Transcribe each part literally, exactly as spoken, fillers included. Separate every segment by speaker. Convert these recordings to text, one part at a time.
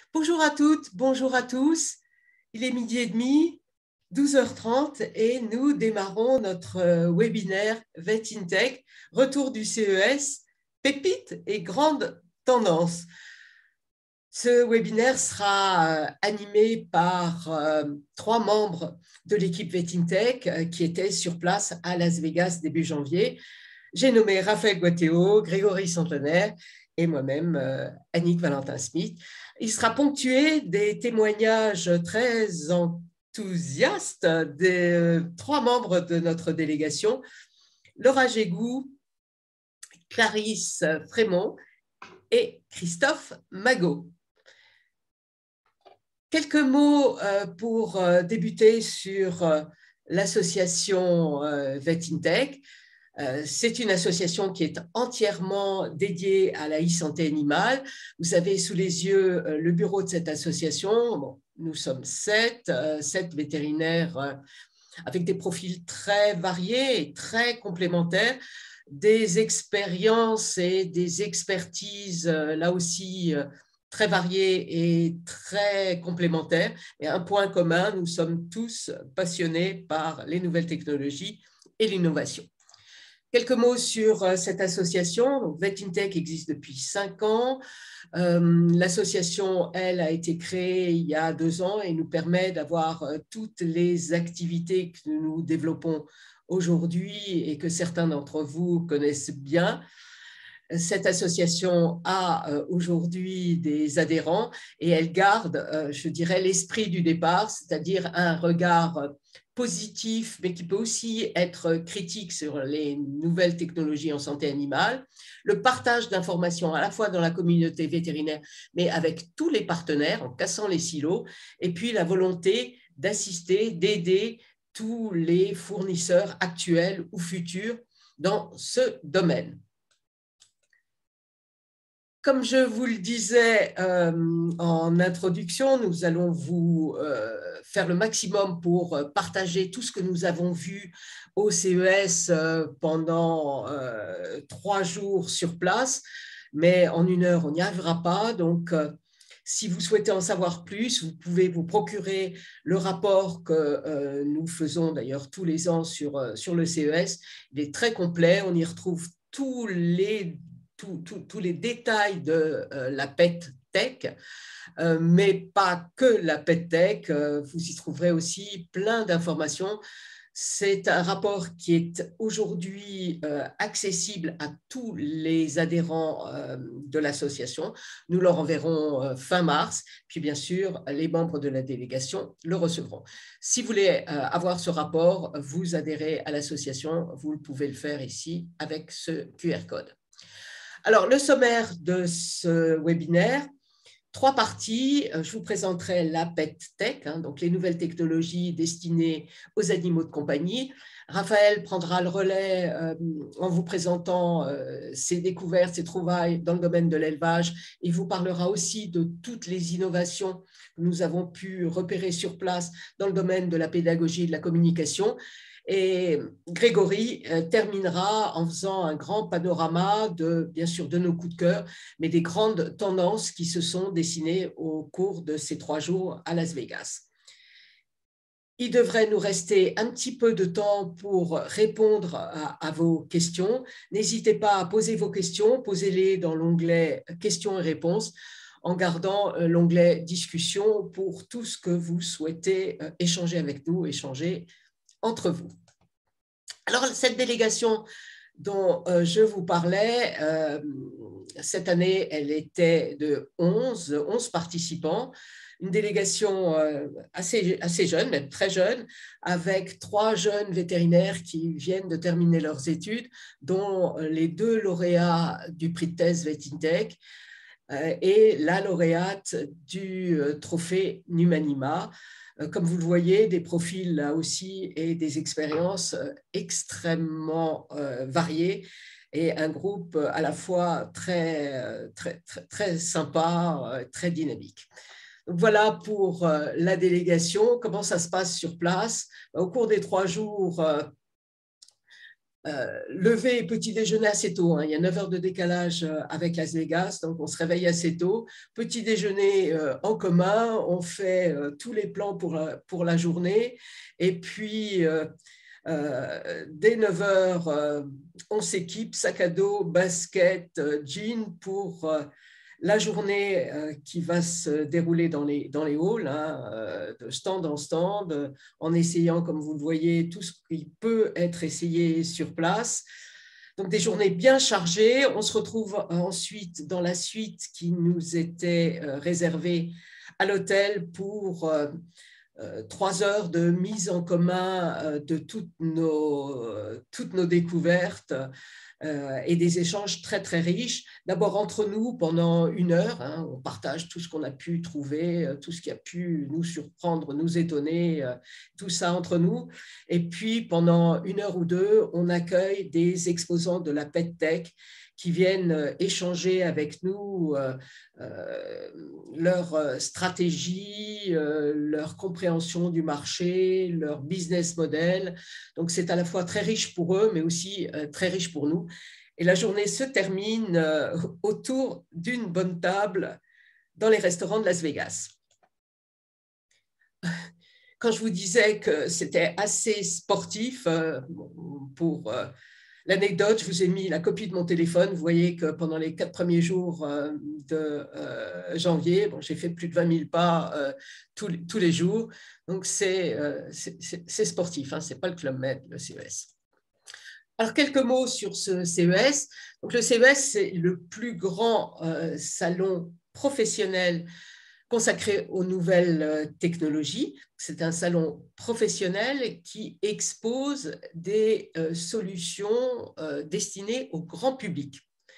Speaker 1: Bonjour à toutes, bonjour à tous. Il est midi et demi, douze heures trente, et nous démarrons notre webinaire VetInTech, retour du C E S, pépites et grandes tendances. Ce webinaire sera animé par euh, trois membres de l'équipe VetInTech euh, qui étaient sur place à Las Vegas début janvier. J'ai nommé Raphaël Guattéo, Grégory Centenaire et moi-même, euh, Annick Valentin-Smith. Il sera ponctué des témoignages très enthousiastes des euh, trois membres de notre délégation, Laura Gégou, Clarisse Frémont et Christophe Magot. Quelques mots euh, pour euh, débuter sur euh, l'association euh, VetInTech. Euh, c'est une association qui est entièrement dédiée à la e-santé animale. Vous avez sous les yeux euh, le bureau de cette association. Bon, nous sommes sept, euh, sept vétérinaires euh, avec des profils très variés et très complémentaires, des expériences et des expertises euh, là aussi euh, très variés et très complémentaires. Et un point commun, nous sommes tous passionnés par les nouvelles technologies et l'innovation. Quelques mots sur cette association. VetInTech existe depuis cinq ans. Euh, l'association, elle, a été créée il y a deux ans et nous permet d'avoir toutes les activités que nous développons aujourd'hui et que certains d'entre vous connaissent bien. Cette association a euh, aujourd'hui des adhérents et elle garde, euh, je dirais, l'esprit du départ, c'est-à-dire un regard positif, mais qui peut aussi être critique sur les nouvelles technologies en santé animale, le partage d'informations à la fois dans la communauté vétérinaire, mais avec tous les partenaires, en cassant les silos, et puis la volonté d'assister, d'aider tous les fournisseurs actuels ou futurs dans ce domaine. Comme je vous le disais euh, en introduction, nous allons vous euh, faire le maximum pour partager tout ce que nous avons vu au C E S euh, pendant euh, trois jours sur place, mais en une heure, on n'y arrivera pas. Donc, euh, si vous souhaitez en savoir plus, vous pouvez vous procurer le rapport que euh, nous faisons d'ailleurs tous les ans sur, euh, sur le C E S. Il est très complet, on y retrouve tous les tous les détails de euh, la PetTech, euh, mais pas que la PetTech. Euh, vous y trouverez aussi plein d'informations. C'est un rapport qui est aujourd'hui euh, accessible à tous les adhérents euh, de l'association. Nous leur enverrons euh, fin mars, puis bien sûr, les membres de la délégation le recevront. Si vous voulez euh, avoir ce rapport, vous adhérez à l'association, vous pouvez le faire ici avec ce Q R code. Alors, le sommaire de ce webinaire, trois parties. Je vous présenterai la PetTech, hein, donc les nouvelles technologies destinées aux animaux de compagnie. Raphaël prendra le relais euh, en vous présentant euh, ses découvertes, ses trouvailles dans le domaine de l'élevage. Il vous parlera aussi de toutes les innovations que nous avons pu repérer sur place dans le domaine de la pédagogie et de la communication. Et Grégory euh, terminera en faisant un grand panorama de, bien sûr, de nos coups de cœur, mais des grandes tendances qui se sont dessinées au cours de ces trois jours à Las Vegas. Il devrait nous rester un petit peu de temps pour répondre à, à vos questions. N'hésitez pas à poser vos questions, posez-les dans l'onglet questions et réponses en gardant l'onglet discussion pour tout ce que vous souhaitez échanger avec nous, échanger entre vous. Alors, cette délégation dont euh, je vous parlais, euh, cette année, elle était de onze, onze participants, une délégation euh, assez, assez jeune, même très jeune, avec trois jeunes vétérinaires qui viennent de terminer leurs études, dont les deux lauréats du prix de thèse VetInTech euh, et la lauréate du euh, trophée Numanima. Comme vous le voyez, des profils là aussi et des expériences extrêmement euh, variées et un groupe à la fois très, très, très, très sympa, très dynamique. Donc voilà pour euh, la délégation. Comment ça se passe sur place? Au cours des trois jours, euh, Euh, lever et petit déjeuner assez tôt, hein. Il y a neuf heures de décalage avec Las Vegas, donc on se réveille assez tôt. Petit déjeuner euh, en commun, on fait euh, tous les plans pour la, pour la journée. Et puis, euh, euh, dès neuf heures, euh, on s'équipe, sac à dos, basket, euh, jean pour euh, la journée euh, qui va se dérouler dans les, dans les halls, hein, euh, de stand en stand, euh, en essayant, comme vous le voyez, tout ce qui peut être essayé sur place. Donc, des journées bien chargées. On se retrouve ensuite dans la suite qui nous était euh, réservée à l'hôtel pour euh, euh, trois heures de mise en commun euh, de toutes nos, euh, toutes nos découvertes euh, et des échanges très, très riches. D'abord entre nous pendant une heure, hein, on partage tout ce qu'on a pu trouver, euh, tout ce qui a pu nous surprendre, nous étonner, euh, tout ça entre nous. Et puis pendant une heure ou deux, on accueille des exposants de la PetTech qui viennent échanger avec nous euh, euh, leur stratégie, euh, leur compréhension du marché, leur business model. Donc, c'est à la fois très riche pour eux, mais aussi euh, très riche pour nous. Et la journée se termine euh, autour d'une bonne table dans les restaurants de Las Vegas. Quand je vous disais que c'était assez sportif, euh, pour... Euh, l'anecdote, je vous ai mis la copie de mon téléphone. Vous voyez que pendant les quatre premiers jours de janvier, bon, j'ai fait plus de vingt mille pas euh, tous, tous les jours. Donc, c'est euh, sportif, hein, ce n'est pas le Club Med, le C E S. Alors, quelques mots sur ce C E S. Donc, le C E S, c'est le plus grand euh, salon professionnel consacré aux nouvelles technologies. C'est un salon professionnel qui expose des euh, solutions euh, destinées au grand public.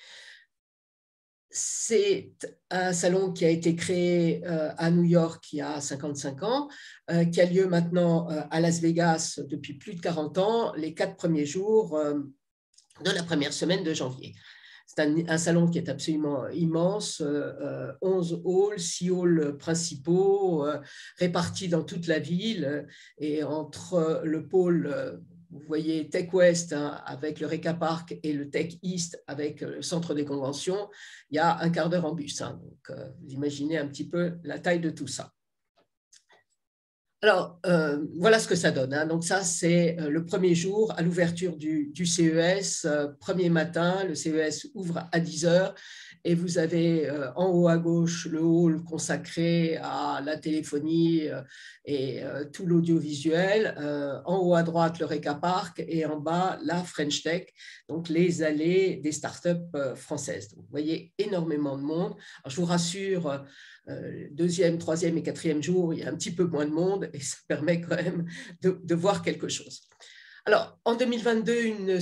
Speaker 1: C'est un salon qui a été créé euh, à New York il y a cinquante-cinq ans, euh, qui a lieu maintenant euh, à Las Vegas depuis plus de quarante ans, les quatre premiers jours euh, de la première semaine de janvier. C'est un, un salon qui est absolument immense, euh, onze halls, six halls principaux, euh, répartis dans toute la ville. Et entre le pôle, euh, vous voyez, Tech West, hein, avec le Reka Park, et le Tech East avec le centre des conventions, il y a un quart d'heure en bus. Hein. Donc, euh, vous imaginez un petit peu la taille de tout ça. Alors, euh, voilà ce que ça donne. Hein. Donc, ça, c'est le premier jour à l'ouverture du, du C E S. Euh, premier matin, le C E S ouvre à dix heures et vous avez euh, en haut à gauche le hall consacré à la téléphonie euh, et euh, tout l'audiovisuel. Euh, en haut à droite, le Reka Park et en bas, la French Tech, donc les allées des startups euh, françaises. Donc, vous voyez énormément de monde. Alors, je vous rassure, Euh, deuxième, troisième et quatrième jour, il y a un petit peu moins de monde et ça permet quand même de, de voir quelque chose. Alors, en deux mille vingt-deux, une,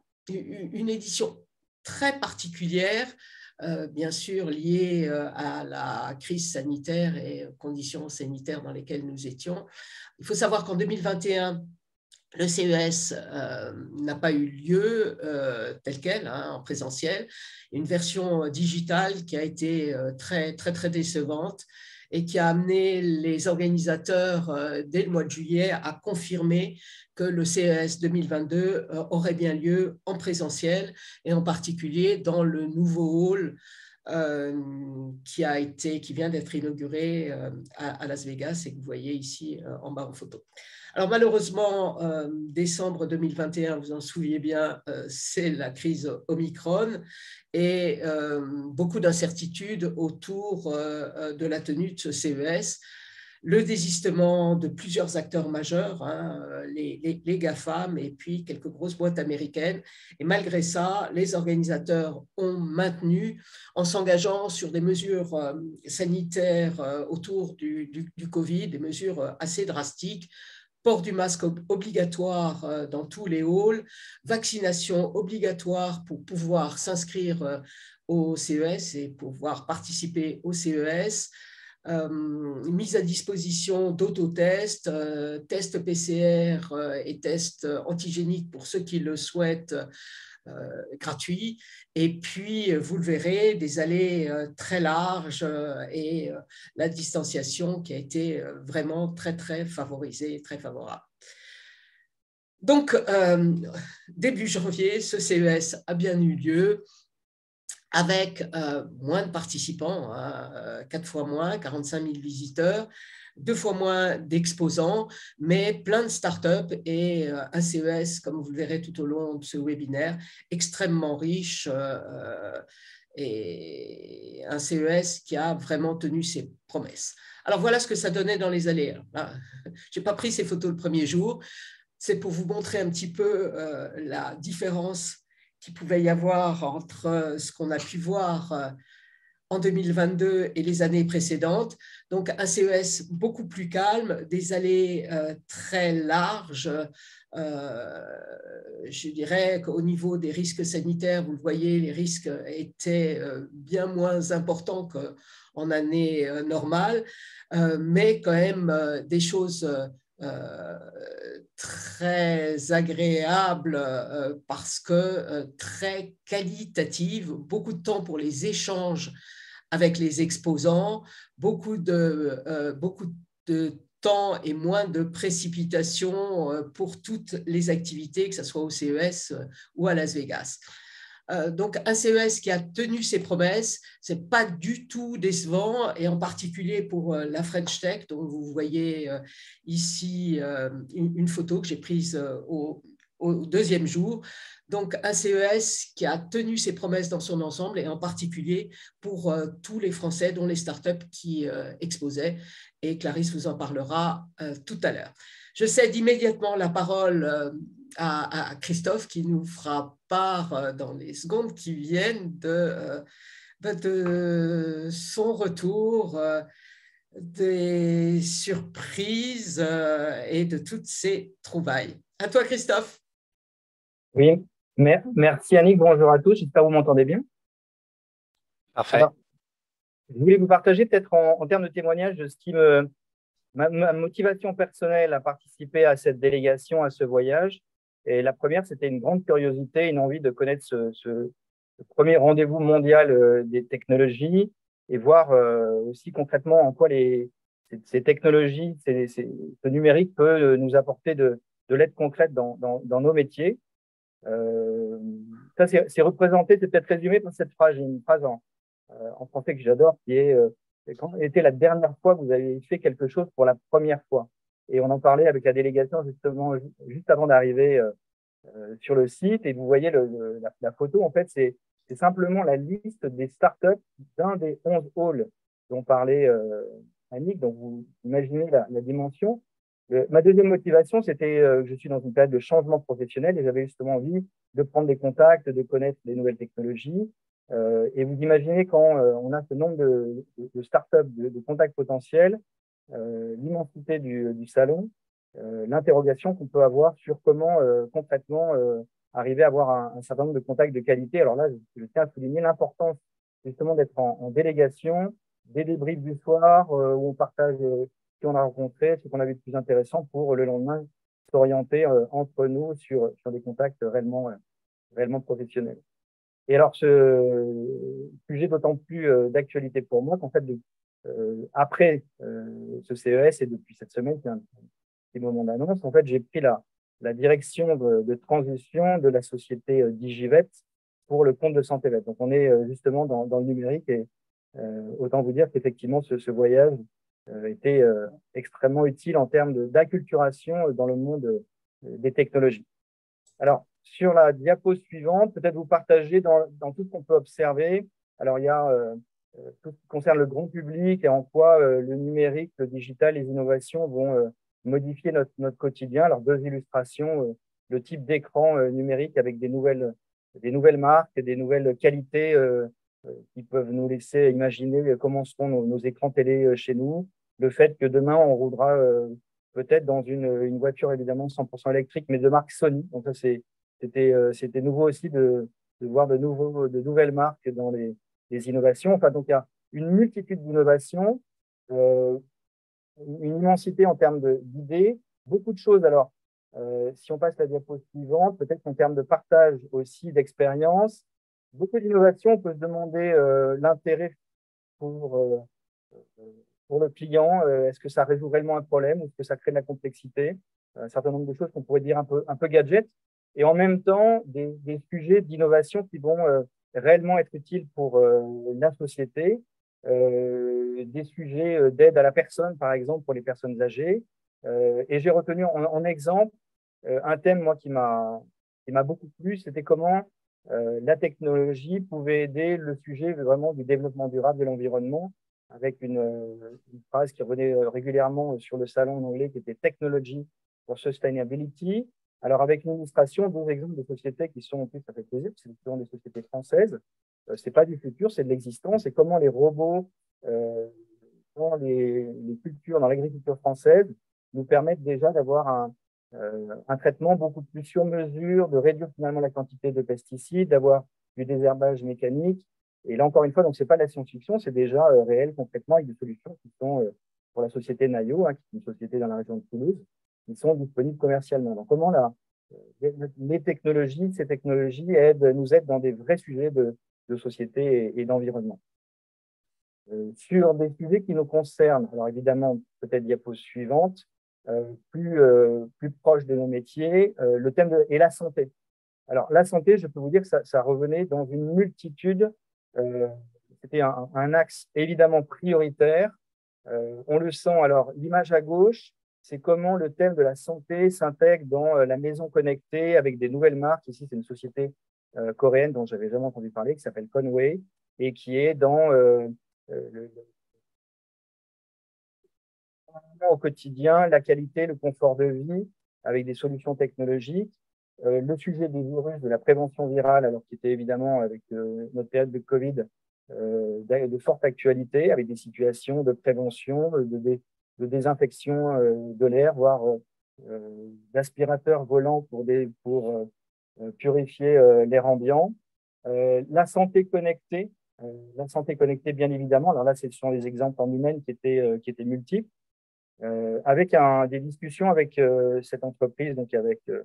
Speaker 1: une édition très particulière, euh, bien sûr liée à la crise sanitaire et aux conditions sanitaires dans lesquelles nous étions. Il faut savoir qu'en deux mille vingt et un, le C E S euh, n'a pas eu lieu euh, tel quel, hein, en présentiel. Une version digitale qui a été euh, très, très, très décevante et qui a amené les organisateurs, euh, dès le mois de juillet, à confirmer que le C E S deux mille vingt-deux euh, aurait bien lieu en présentiel et en particulier dans le nouveau hall euh, qui, a été, qui vient d'être inauguré euh, à, à Las Vegas et que vous voyez ici euh, en bas en photo. Alors malheureusement, euh, décembre deux mille vingt et un, vous en souvenez bien, euh, c'est la crise Omicron et euh, beaucoup d'incertitudes autour euh, de la tenue de ce C E S. Le désistement de plusieurs acteurs majeurs, hein, les, les, les GAFAM et puis quelques grosses boîtes américaines. Et malgré ça, les organisateurs ont maintenu en s'engageant sur des mesures euh, sanitaires euh, autour du, du, du Covid, des mesures assez drastiques. Port du masque obligatoire dans tous les halls, vaccination obligatoire pour pouvoir s'inscrire au C E S et pouvoir participer au C E S, euh, mise à disposition d'autotests, euh, tests P C R euh, et tests antigéniques pour ceux qui le souhaitent, Euh, gratuit. Et puis, vous le verrez, des allées euh, très larges euh, et euh, la distanciation qui a été euh, vraiment très, très favorisée, très favorable. Donc, euh, début janvier, ce C E S a bien eu lieu avec euh, moins de participants, hein, quatre fois moins, quarante-cinq mille visiteurs, deux fois moins d'exposants, mais plein de startups et euh, un C E S, comme vous le verrez tout au long de ce webinaire, extrêmement riche euh, et un C E S qui a vraiment tenu ses promesses. Alors voilà ce que ça donnait dans les allées. Je n'ai pas pris ces photos le premier jour, c'est pour vous montrer un petit peu euh, la différence qu'il pouvait y avoir entre ce qu'on a pu voir en deux mille vingt-deux et les années précédentes. Donc, un C E S beaucoup plus calme, des allées euh, très larges. Euh, je dirais qu'au niveau des risques sanitaires, vous le voyez, les risques étaient euh, bien moins importants qu'en année euh, normale, euh, mais quand même euh, des choses euh, très agréables euh, parce que euh, très qualitatives, beaucoup de temps pour les échanges avec les exposants, beaucoup de, euh, beaucoup de temps et moins de précipitation euh, pour toutes les activités, que ce soit au C E S euh, ou à Las Vegas. Euh, donc, un C E S qui a tenu ses promesses, ce n'est pas du tout décevant, et en particulier pour euh, la French Tech, dont vous voyez euh, ici euh, une, une, photo que j'ai prise euh, au, au deuxième jour. Donc, un C E S qui a tenu ses promesses dans son ensemble, et en particulier pour euh, tous les Français, dont les startups qui euh, exposaient, et Clarisse vous en parlera euh, tout à l'heure. Je cède immédiatement la parole euh, à, à Christophe, qui nous fera part euh, dans les secondes qui viennent de, euh, de son retour, euh, des surprises euh, et de toutes ces trouvailles. À toi, Christophe.
Speaker 2: Oui, merci Annick, bonjour à tous, j'espère que vous m'entendez bien.
Speaker 3: Parfait.
Speaker 2: Alors, je voulais vous partager peut-être en, en termes de témoignage ce qui me, ma, ma motivation personnelle à participer à cette délégation, à ce voyage. Et la première, c'était une grande curiosité, une envie de connaître ce, ce, ce premier rendez-vous mondial euh, des technologies et voir euh, aussi concrètement en quoi les, ces, ces technologies, ces, ces, ce numérique peut nous apporter de, de l'aide concrète dans, dans, dans nos métiers. Euh, ça, c'est représenté, c'est peut-être résumé par cette phrase. J'ai une phrase en, euh, en français que j'adore qui est euh, quand était la dernière fois que vous avez fait quelque chose pour la première fois? Et on en parlait avec la délégation justement juste avant d'arriver euh, euh, sur le site. Et vous voyez le, le, la, la photo, en fait, c'est simplement la liste des startups d'un des onze halls dont parlait euh, Annick. Donc, vous imaginez la, la dimension. Euh, ma deuxième motivation, c'était euh, que je suis dans une période de changement professionnel et j'avais justement envie de prendre des contacts, de connaître des nouvelles technologies. Euh, et vous imaginez quand euh, on a ce nombre de, de, de startups, de, de contacts potentiels, euh, l'immensité du, du salon, euh, l'interrogation qu'on peut avoir sur comment euh, concrètement euh, arriver à avoir un, un certain nombre de contacts de qualité. Alors là, je, je tiens à souligner l'importance justement d'être en, en délégation, des débriefs du soir euh, où on partage euh, qui on a rencontré, ce qu'on a vu de plus intéressant pour le lendemain s'orienter euh, entre nous sur, sur des contacts réellement, euh, réellement professionnels. Et alors, ce sujet d'autant plus euh, d'actualité pour moi qu'en fait, de, euh, après euh, ce C E S et depuis cette semaine, qui est un petit moment d'annonce, en fait, j'ai pris la, la direction de, de transition de la société euh, Digivet pour le compte de Santévet. Donc, on est euh, justement dans, dans le numérique et euh, autant vous dire qu'effectivement, ce, ce voyage euh, était euh, extrêmement utile en termes d'acculturation dans le monde euh, des technologies. Alors, sur la diapo suivante, peut-être vous partager dans, dans tout ce qu'on peut observer. Alors, il y a euh, tout ce qui concerne le grand public et en quoi euh, le numérique, le digital, les innovations vont euh, modifier notre, notre quotidien. Alors, deux illustrations, euh, le type d'écran euh, numérique avec des nouvelles, des nouvelles marques et des nouvelles qualités euh, qui peuvent nous laisser imaginer comment seront nos, nos écrans télé chez nous. Le fait que demain, on roulera euh, peut-être dans une, une voiture évidemment cent pour cent électrique, mais de marque Sony. Donc ça, c'était euh, c'était nouveau aussi de, de voir de, nouveaux, de nouvelles marques dans les, les innovations. Enfin, donc il y a une multitude d'innovations, euh, une immensité en termes d'idées, beaucoup de choses. Alors, euh, si on passe à la diapo suivante, peut-être qu'en termes de partage aussi d'expérience, beaucoup d'innovations, on peut se demander euh, l'intérêt pour, euh, pour le client. Euh, est-ce que ça résout réellement un problème ou est-ce que ça crée de la complexité? un certain nombre de choses qu'on pourrait dire un peu, un peu gadgets, et en même temps des, des sujets d'innovation qui vont euh, réellement être utiles pour euh, la société, euh, des sujets d'aide à la personne, par exemple, pour les personnes âgées. Euh, et j'ai retenu en, en exemple euh, un thème, moi, qui m'a qui m'a beaucoup plu, c'était comment euh, la technologie pouvait aider le sujet vraiment du développement durable de l'environnement, avec une, une phrase qui revenait régulièrement sur le salon en anglais, qui était Technology for Sustainability. Alors, avec une illustration, deux exemples de sociétés qui sont, en plus, ça fait plaisir, c'est souvent des sociétés françaises. Euh, c'est pas du futur, c'est de l'existence, et comment les robots euh, dans les, les cultures, dans l'agriculture française, nous permettent déjà d'avoir un, euh, un traitement beaucoup plus sur mesure, de réduire finalement la quantité de pesticides, d'avoir du désherbage mécanique. Et là, encore une fois, donc c'est pas de la science-fiction, c'est déjà euh, réel concrètement avec des solutions qui sont euh, pour la société Nayo, hein, qui est une société dans la région de Toulouse, qui sont disponibles commercialement. Donc, comment là, les technologies, ces technologies aident, nous aident dans des vrais sujets de, de société et, et d'environnement. Euh, sur des sujets qui nous concernent, alors évidemment, peut-être diapo suivante, euh, plus, euh, plus proche de nos métiers, euh, le thème de, est la santé. Alors, la santé, je peux vous dire que ça, ça revenait dans une multitude, euh, c'était un, un axe évidemment prioritaire. Euh, on le sent, alors l'image à gauche, c'est comment le thème de la santé s'intègre dans euh, la maison connectée avec des nouvelles marques. Ici, c'est une société euh, coréenne dont j'avais jamais entendu parler, qui s'appelle Conway, et qui est dans euh, euh, le, au quotidien, la qualité, le confort de vie, avec des solutions technologiques. Euh, le sujet des virus, de la prévention virale, alors qui était évidemment avec euh, notre période de Covid euh, de, de forte actualité, avec des situations de prévention, de, de, de désinfection euh, de l'air, voire euh, d'aspirateurs volants pour, des, pour euh, purifier euh, l'air ambiant. Euh, la santé connectée, euh, la santé connectée bien évidemment. Alors là, ce sont des exemples en humaine qui étaient, euh, qui étaient multiples. Euh, avec un, des discussions avec euh, cette entreprise, donc avec euh,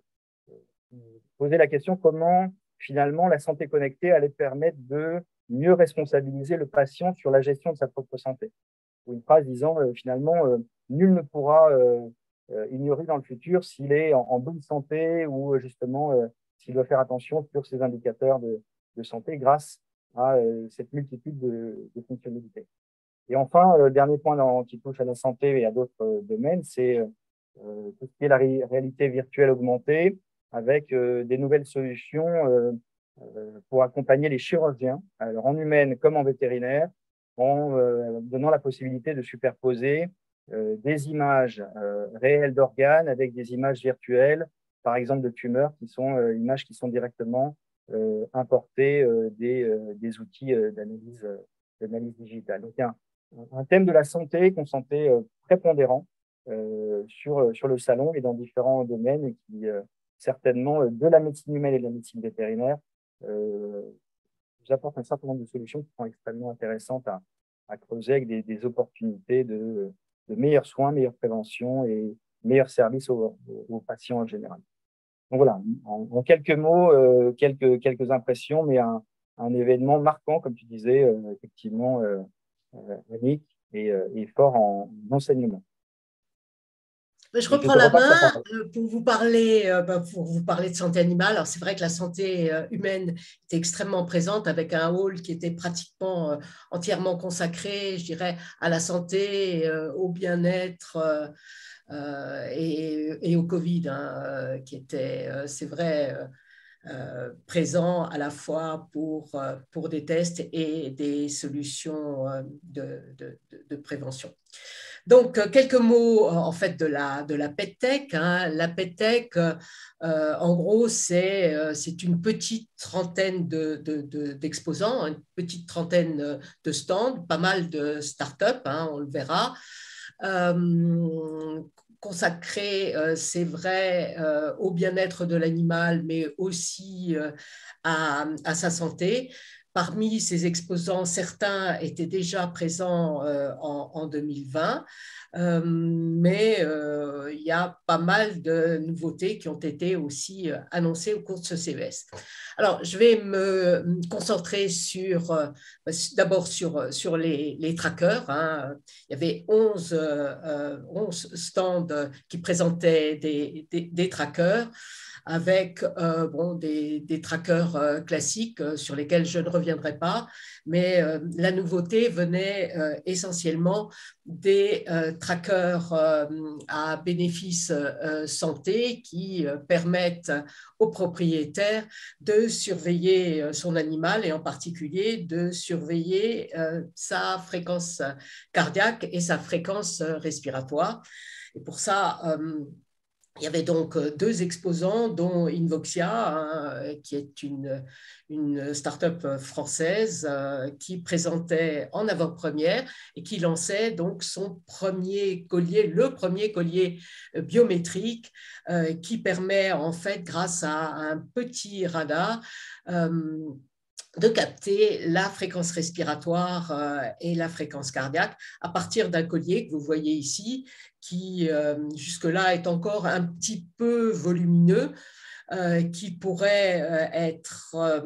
Speaker 2: poser la question comment finalement la santé connectée allait permettre de mieux responsabiliser le patient sur la gestion de sa propre santé. Ou une phrase disant euh, finalement euh, nul ne pourra euh, euh, ignorer dans le futur s'il est en, en bonne santé ou euh, justement euh, s'il doit faire attention sur ses indicateurs de, de santé grâce à euh, cette multitude de, de fonctionnalités. Et enfin, le dernier point dans, qui touche à la santé et à d'autres euh, domaines, c'est euh, tout ce qui est la ré réalité virtuelle augmentée, avec euh, des nouvelles solutions euh, euh, pour accompagner les chirurgiens, alors en humaine comme en vétérinaire, en euh, donnant la possibilité de superposer euh, des images euh, réelles d'organes avec des images virtuelles, par exemple de tumeurs, qui sont euh, images qui sont directement euh, importées euh, des, euh, des outils euh, d'analyse euh, d'analyse digitale. Donc, il y a un, un thème de la santé qu'on sentait euh, prépondérant euh, sur, sur le salon et dans différents domaines et qui, euh, certainement, euh, de la médecine humaine et de la médecine vétérinaire, euh, nous apporte un certain nombre de solutions qui sont extrêmement intéressantes à, à creuser avec des, des opportunités de, de meilleurs soins, meilleure prévention et meilleurs services aux, aux patients en général. Donc voilà, en, en quelques mots, euh, quelques, quelques impressions, mais un, un événement marquant, comme tu disais, euh, effectivement, euh, euh, unique et, euh, et fort en enseignement.
Speaker 1: Je reprends
Speaker 2: je
Speaker 1: la main
Speaker 2: la
Speaker 1: pour vous parler, pour vous parler de santé animale. Alors c'est vrai que la santé humaine était extrêmement présente avec un hall qui était pratiquement entièrement consacré, je dirais, à la santé, au bien-être et, et au Covid, hein, qui était, c'est vrai, Euh, présent à la fois pour, euh, pour des tests et des solutions euh, de, de, de, prévention. Donc, euh, quelques mots en fait de la, de la PetTech. Hein. La PetTech, euh, en gros, c'est euh, une petite trentaine d'exposants, de, de, une petite trentaine de stands, pas mal de startups, hein, on le verra. Euh, consacré, euh, c'est vrai, euh, au bien-être de l'animal, mais aussi euh, à, à sa santé. parmi ces exposants, certains étaient déjà présents euh, en, en deux mille vingt, euh, mais euh, il y a pas mal de nouveautés qui ont été aussi annoncées au cours de ce C E S. Alors, je vais me concentrer sur, euh, d'abord sur, sur les, les trackers. Hein. Il y avait onze, euh, onze stands qui présentaient des, des, des trackers, avec euh, bon, des, des trackers euh, classiques euh, sur lesquels je ne reviendrai pas, mais euh, la nouveauté venait euh, essentiellement des euh, trackers euh, à bénéfice euh, santé qui euh, permettent aux propriétaires de surveiller euh, son animal et en particulier de surveiller euh, sa fréquence cardiaque et sa fréquence respiratoire. Et pour ça, euh, il y avait donc deux exposants, dont Invoxia, hein, qui est une, une start-up française euh, qui présentait en avant-première et qui lançait donc son premier collier, le premier collier biométrique euh, qui permet en fait, grâce à un petit radar, euh, de capter la fréquence respiratoire euh, et la fréquence cardiaque à partir d'un collier que vous voyez ici, qui euh, jusque-là est encore un petit peu volumineux, euh, qui pourrait euh, être, euh,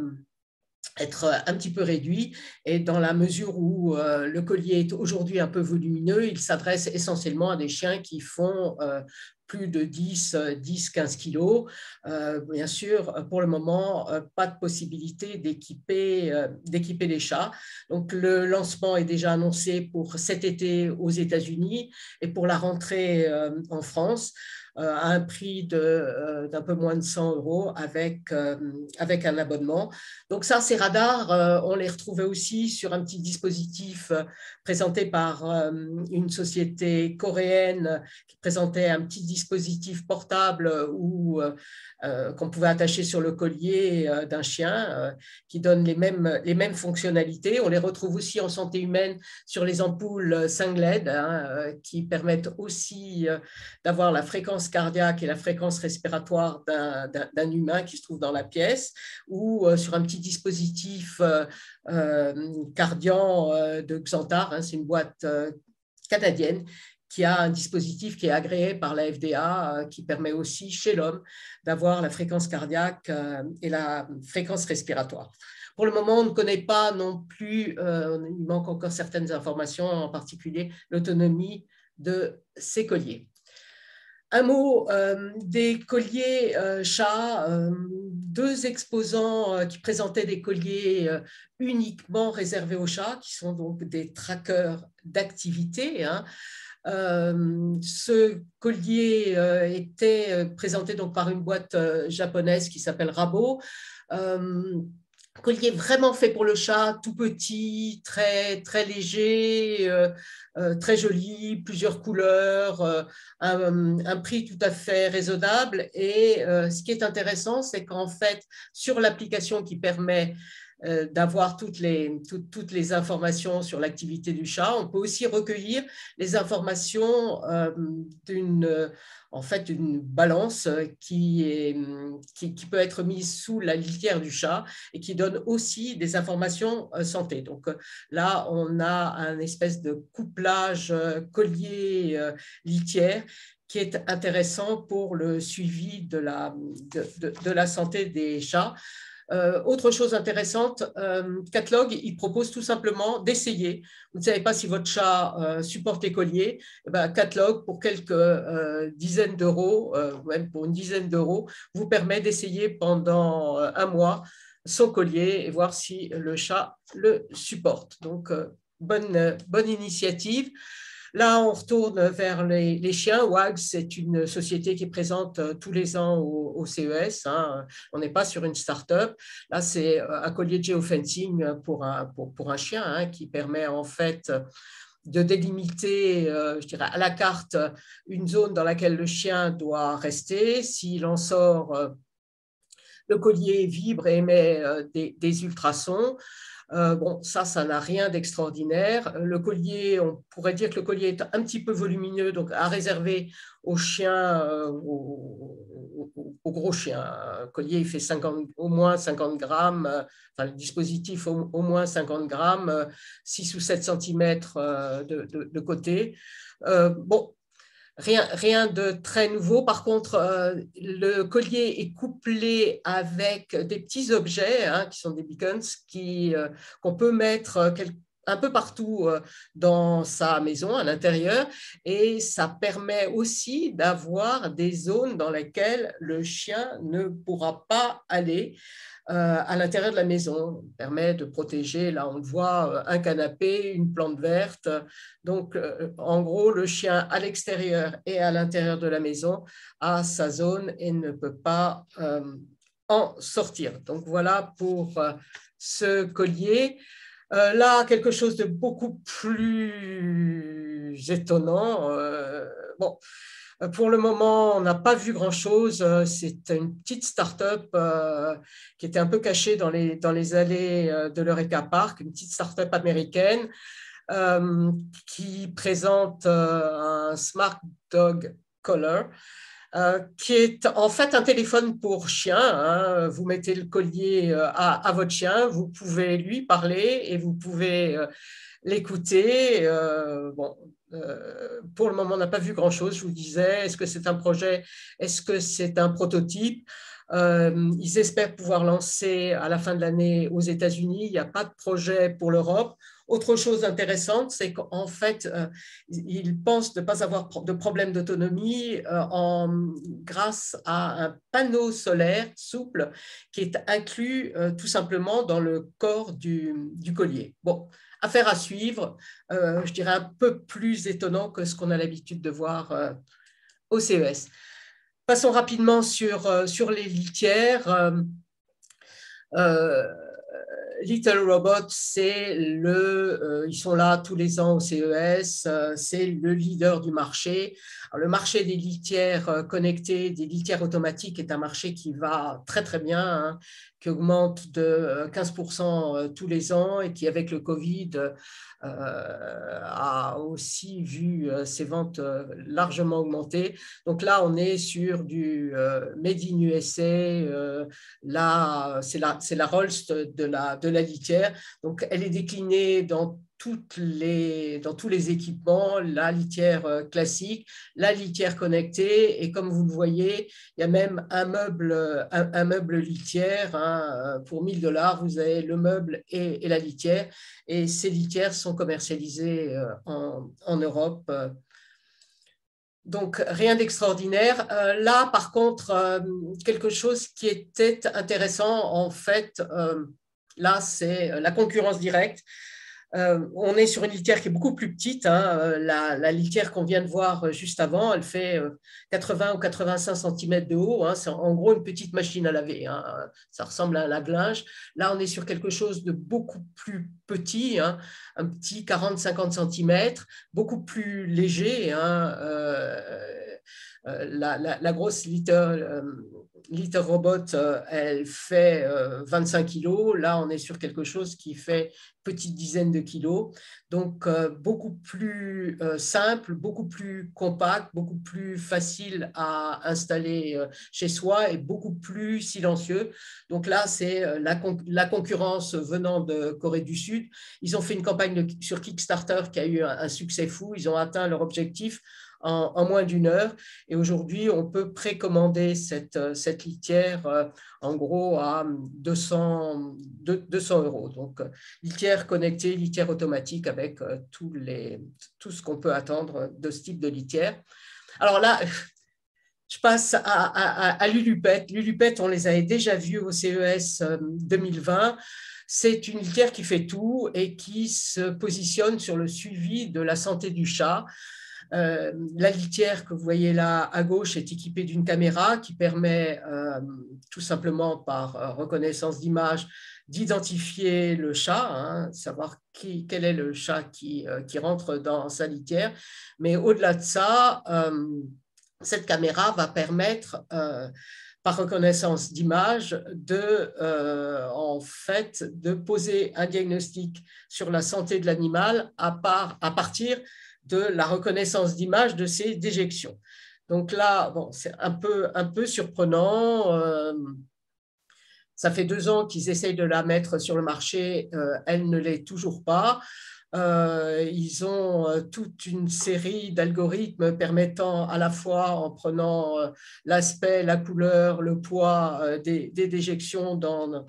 Speaker 1: être un petit peu réduit. Et dans la mesure où euh, le collier est aujourd'hui un peu volumineux, il s'adresse essentiellement à des chiens qui font euh, plus de dix, quinze kilos. Euh, bien sûr, pour le moment, euh, pas de possibilité d'équiper euh, d'équiper les chats. Donc, le lancement est déjà annoncé pour cet été aux États-Unis et pour la rentrée euh, en France, euh, à un prix de, euh, d'un peu moins de cent euros avec, euh, avec un abonnement. Donc ça, ces radars, euh, on les retrouvait aussi sur un petit dispositif euh, présenté par euh, une société coréenne qui présentait un petit dispositif portable où, euh, euh, qu'on pouvait attacher sur le collier euh, d'un chien, euh, qui donne les mêmes, les mêmes fonctionnalités. On les retrouve aussi en santé humaine sur les ampoules cinq L E D, hein, euh, qui permettent aussi euh, d'avoir la fréquence cardiaque et la fréquence respiratoire d'un, d'un, d'un humain qui se trouve dans la pièce, ou euh, sur un petit dispositif euh, euh, Cardian euh, de Xantar, hein, c'est une boîte euh, canadienne qui a un dispositif qui est agréé par la F D A, euh, qui permet aussi chez l'homme d'avoir la fréquence cardiaque euh, et la fréquence respiratoire. Pour le moment, on ne connaît pas non plus, euh, il manque encore certaines informations, en particulier l'autonomie de ces colliers. Un mot euh, des colliers euh, chats, euh, deux exposants euh, qui présentaient des colliers euh, uniquement réservés aux chats, qui sont donc des trackers d'activité. Hein. Euh, ce collier euh, était présenté donc par une boîte euh, japonaise qui s'appelle Rabo. Euh, collier vraiment fait pour le chat, tout petit, très, très léger, euh, euh, très joli, plusieurs couleurs, euh, un, un prix tout à fait raisonnable. Et euh, ce qui est intéressant, c'est qu'en fait, sur l'application qui permet euh, d'avoir toutes les, tout, toutes les informations sur l'activité du chat, on peut aussi recueillir les informations euh, d'une... en fait, une balance qui, est, qui, qui peut être mise sous la litière du chat et qui donne aussi des informations santé. Donc là, on a un espèce de couplage collier-litière qui est intéressant pour le suivi de la, de, de, de la santé des chats. Euh, autre chose intéressante, euh, Catlog, il propose tout simplement d'essayer. Vous ne savez pas si votre chat euh, supporte les colliers. Eh ben, Catlog, pour quelques euh, dizaines d'euros, euh, même pour une dizaine d'euros, vous permet d'essayer pendant euh, un mois son collier et voir si le chat le supporte. Donc, euh, bonne, bonne initiative. Là, on retourne vers les, les chiens. Wags, c'est une société qui est présente tous les ans au, au C E S. Hein. On n'est pas sur une start-up. Là, c'est un collier de géofencing pour un, pour, pour un chien, hein, qui permet en fait de délimiter, euh, je dirais, à la carte une zone dans laquelle le chien doit rester. S'il en sort, euh, le collier vibre et émet euh, des, des ultrasons. Euh, bon, ça, ça n'a rien d'extraordinaire. Le collier, on pourrait dire que le collier est un petit peu volumineux, donc à réserver aux chiens, euh, aux, aux, aux gros chiens. Un collier, il fait cinquante, au moins cinquante grammes, euh, enfin le dispositif au, au moins cinquante grammes, euh, six ou sept centimètres euh, de, de, de côté. Euh, bon, Rien, rien de très nouveau. Par contre, euh, le collier est couplé avec des petits objets, hein, qui sont des beacons, qui, euh, qu'on peut mettre quelque, un peu partout euh, dans sa maison, à l'intérieur. Et ça permet aussi d'avoir des zones dans lesquelles le chien ne pourra pas aller. Euh, à l'intérieur de la maison, ça permet de protéger, là on le voit, un canapé, une plante verte. Donc, euh, en gros, le chien à l'extérieur et à l'intérieur de la maison a sa zone et ne peut pas euh, en sortir. Donc, voilà pour euh, ce collier. Euh, là, quelque chose de beaucoup plus étonnant. Euh, bon, pour le moment, on n'a pas vu grand-chose. C'est une petite start-up euh, qui était un peu cachée dans les, dans les allées de l'Eureka Park, une petite start-up américaine euh, qui présente euh, un Smart Dog Collar, euh, qui est en fait un téléphone pour chien. Hein. Vous mettez le collier à, à votre chien, vous pouvez lui parler et vous pouvez euh, l'écouter. Euh, bon, euh, pour le moment, on n'a pas vu grand-chose. Je vous disais, est-ce que c'est un projet? Est-ce que c'est un prototype? Euh, ils espèrent pouvoir lancer à la fin de l'année aux États-Unis. Il n'y a pas de projet pour l'Europe. Autre chose intéressante, c'est qu'en fait, euh, ils pensent ne pas avoir de problème d'autonomie euh, en, grâce à un panneau solaire souple qui est inclus euh, tout simplement dans le corps du, du collier. Bon, affaire à suivre, euh, je dirais un peu plus étonnant que ce qu'on a l'habitude de voir euh, au C E S. Passons rapidement sur, euh, sur les litières. Euh, euh, Little Robot, c'est le, euh, ils sont là tous les ans au C E S, euh, c'est le leader du marché. Alors, le marché des litières euh, connectées, des litières automatiques est un marché qui va très très bien, hein, qui augmente de quinze pour cent euh, tous les ans et qui, avec le Covid, euh, a aussi vu euh, ses ventes euh, largement augmenter. Donc là, on est sur du euh, Made in U S A, euh, là, c'est la, c'est la Rolls de la, de la litière. Donc, elle est déclinée dans toutes les, dans tous les équipements, la litière classique, la litière connectée, et comme vous le voyez, il y a même un meuble, un, un meuble litière, hein, pour mille dollars, vous avez le meuble et, et la litière, et ces litières sont commercialisées en, en Europe. Donc, rien d'extraordinaire. Euh, là, par contre, euh, quelque chose qui était intéressant, en fait, euh, là, c'est la concurrence directe. Euh, on est sur une litière qui est beaucoup plus petite, hein. La, la litière qu'on vient de voir juste avant, elle fait quatre-vingts ou quatre-vingt-cinq centimètres de haut, hein. C'est en gros une petite machine à laver, hein. Ça ressemble à un lave-linge. Là, on est sur quelque chose de beaucoup plus petit, hein. Un petit quarante à cinquante centimètres, beaucoup plus léger, hein. euh, euh, la, la, la grosse Little, euh, Little Robot, euh, elle fait euh, vingt-cinq kilos. Là, on est sur quelque chose qui fait petite dizaine de kilos, donc euh, beaucoup plus euh, simple, beaucoup plus compact, beaucoup plus facile à installer euh, chez soi et beaucoup plus silencieux. Donc là, c'est euh, la, con la concurrence venant de Corée du Sud. Ils ont fait une campagne de, sur Kickstarter qui a eu un, un succès fou. Ils ont atteint leur objectif en, en moins d'une heure. Et aujourd'hui, on peut précommander cette, cette litière euh, en gros à deux cents euros. Donc, litière connectée, litière automatique avec euh, tous les, tout ce qu'on peut attendre de ce type de litière. Alors là, je passe à, à, à Lulupet. Lulupet, on les avait déjà vus au C E S deux mille vingt. C'est une litière qui fait tout et qui se positionne sur le suivi de la santé du chat. Euh, la litière que vous voyez là à gauche est équipée d'une caméra qui permet euh, tout simplement par euh, reconnaissance d'image d'identifier le chat, hein, savoir qui, quel est le chat qui, euh, qui rentre dans sa litière. Mais au-delà de ça, euh, cette caméra va permettre euh, par reconnaissance d'image, de, euh, en fait, de poser un diagnostic sur la santé de l'animal à, part, à partir de la reconnaissance d'image de ces déjections. Donc là, bon, c'est un peu, un peu surprenant. Euh, ça fait deux ans qu'ils essayent de la mettre sur le marché, euh, elle ne l'est toujours pas. Euh, ils ont euh, toute une série d'algorithmes permettant à la fois, en prenant euh, l'aspect, la couleur, le poids euh, des, des, déjections, d'en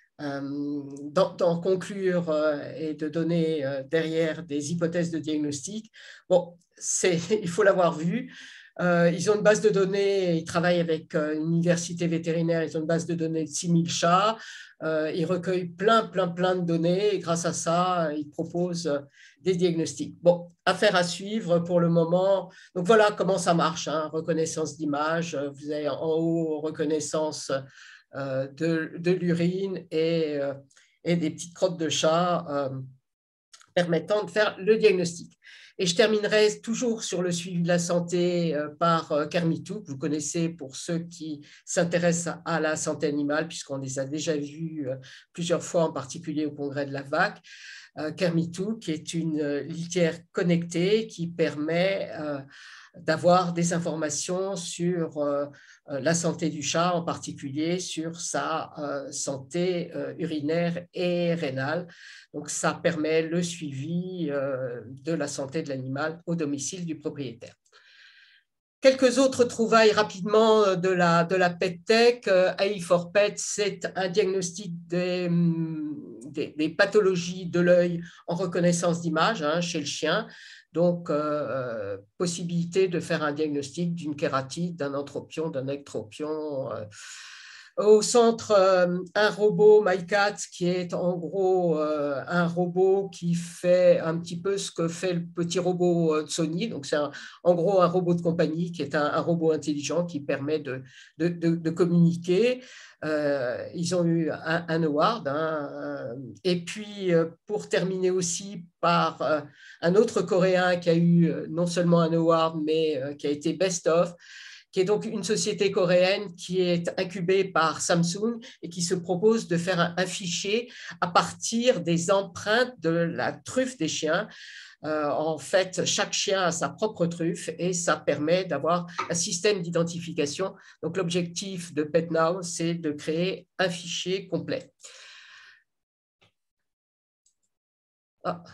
Speaker 1: euh, conclure euh, et de donner euh, derrière des hypothèses de diagnostic. Bon, il faut l'avoir vu. Euh, ils ont une base de données, ils travaillent avec euh, une université vétérinaire, ils ont une base de données de six mille chats, euh, ils recueillent plein, plein, plein de données et grâce à ça, ils proposent euh, des diagnostics. Bon, affaire à suivre pour le moment. Donc voilà comment ça marche, hein, reconnaissance d'image, vous avez en haut reconnaissance euh, de, de l'urine et, euh, et des petites crottes de chat euh, permettant de faire le diagnostic. Et je terminerai toujours sur le suivi de la santé par Kermitou, que vous connaissez pour ceux qui s'intéressent à la santé animale, puisqu'on les a déjà vus plusieurs fois, en particulier au congrès de la V A C. Kermitou, qui est une litière connectée qui permet d'avoir des informations sur la santé du chat, en particulier sur sa santé urinaire et rénale. Donc, ça permet le suivi de la santé de l'animal au domicile du propriétaire. Quelques autres trouvailles rapidement de la, de la PetTech. A I four Pet, c'est un diagnostic des, des, des pathologies de l'œil en reconnaissance d'image hein, chez le chien. Donc, euh, possibilité de faire un diagnostic d'une kératite, d'un entropion, d'un ectropion. Euh, Au centre, euh, un robot MyCat qui est en gros euh, un robot qui fait un petit peu ce que fait le petit robot de Sony. Donc, c'est en gros un robot de compagnie qui est un, un robot intelligent qui permet de, de, de, de communiquer. Euh, ils ont eu un, un award. Hein. Et puis, pour terminer aussi par euh, un autre Coréen qui a eu non seulement un award, mais euh, qui a été Best of, qui est donc une société coréenne qui est incubée par Samsung et qui se propose de faire un, un fichier à partir des empreintes de la truffe des chiens. Euh, en fait, chaque chien a sa propre truffe et ça permet d'avoir un système d'identification. Donc, l'objectif de PetNow, c'est de créer un fichier complet. Ah.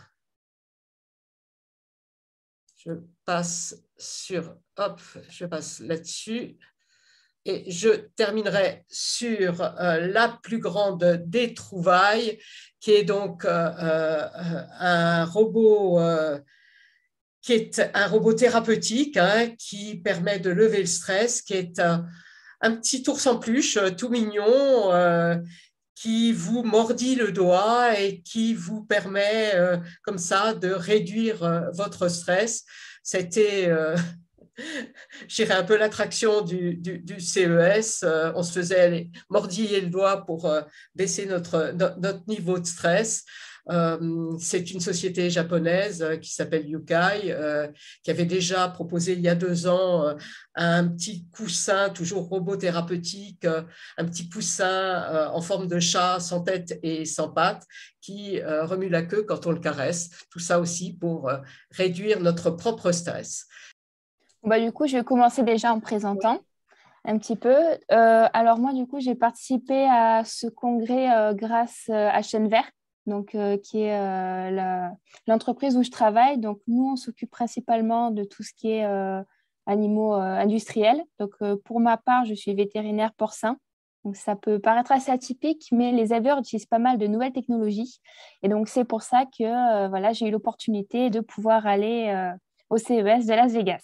Speaker 1: Je passe sur, hop, je passe là-dessus. Et je terminerai sur euh, la plus grande des trouvailles, qui est donc euh, euh, un robot euh, qui est un robot thérapeutique hein, qui permet de lever le stress, qui est un, un petit ours en peluche tout mignon euh, qui vous mordit le doigt et qui vous permet euh, comme ça de réduire euh, votre stress. C'était, euh, je dirais, un peu l'attraction du, du, du C E S. Euh, on se faisait mordiller le doigt pour euh, baisser notre, notre niveau de stress. Euh, c'est une société japonaise euh, qui s'appelle Yukai, euh, qui avait déjà proposé il y a deux ans euh, un petit coussin, toujours robot thérapeutique, euh, un petit coussin euh, en forme de chat sans tête et sans pattes qui euh, remue la queue quand on le caresse. Tout ça aussi pour euh, réduire notre propre stress.
Speaker 4: Bah, du coup, je vais commencer déjà en présentant un petit peu. Euh, alors moi, du coup, j'ai participé à ce congrès euh, grâce euh, à Chêne Vert, donc, euh, qui est euh, l'entreprise où je travaille. Donc, nous, on s'occupe principalement de tout ce qui est euh, animaux euh, industriels. Donc, euh, pour ma part, je suis vétérinaire porcin. Donc, ça peut paraître assez atypique, mais les éleveurs utilisent pas mal de nouvelles technologies. Et donc, c'est pour ça que euh, voilà, j'ai eu l'opportunité de pouvoir aller euh, au C E S de Las Vegas.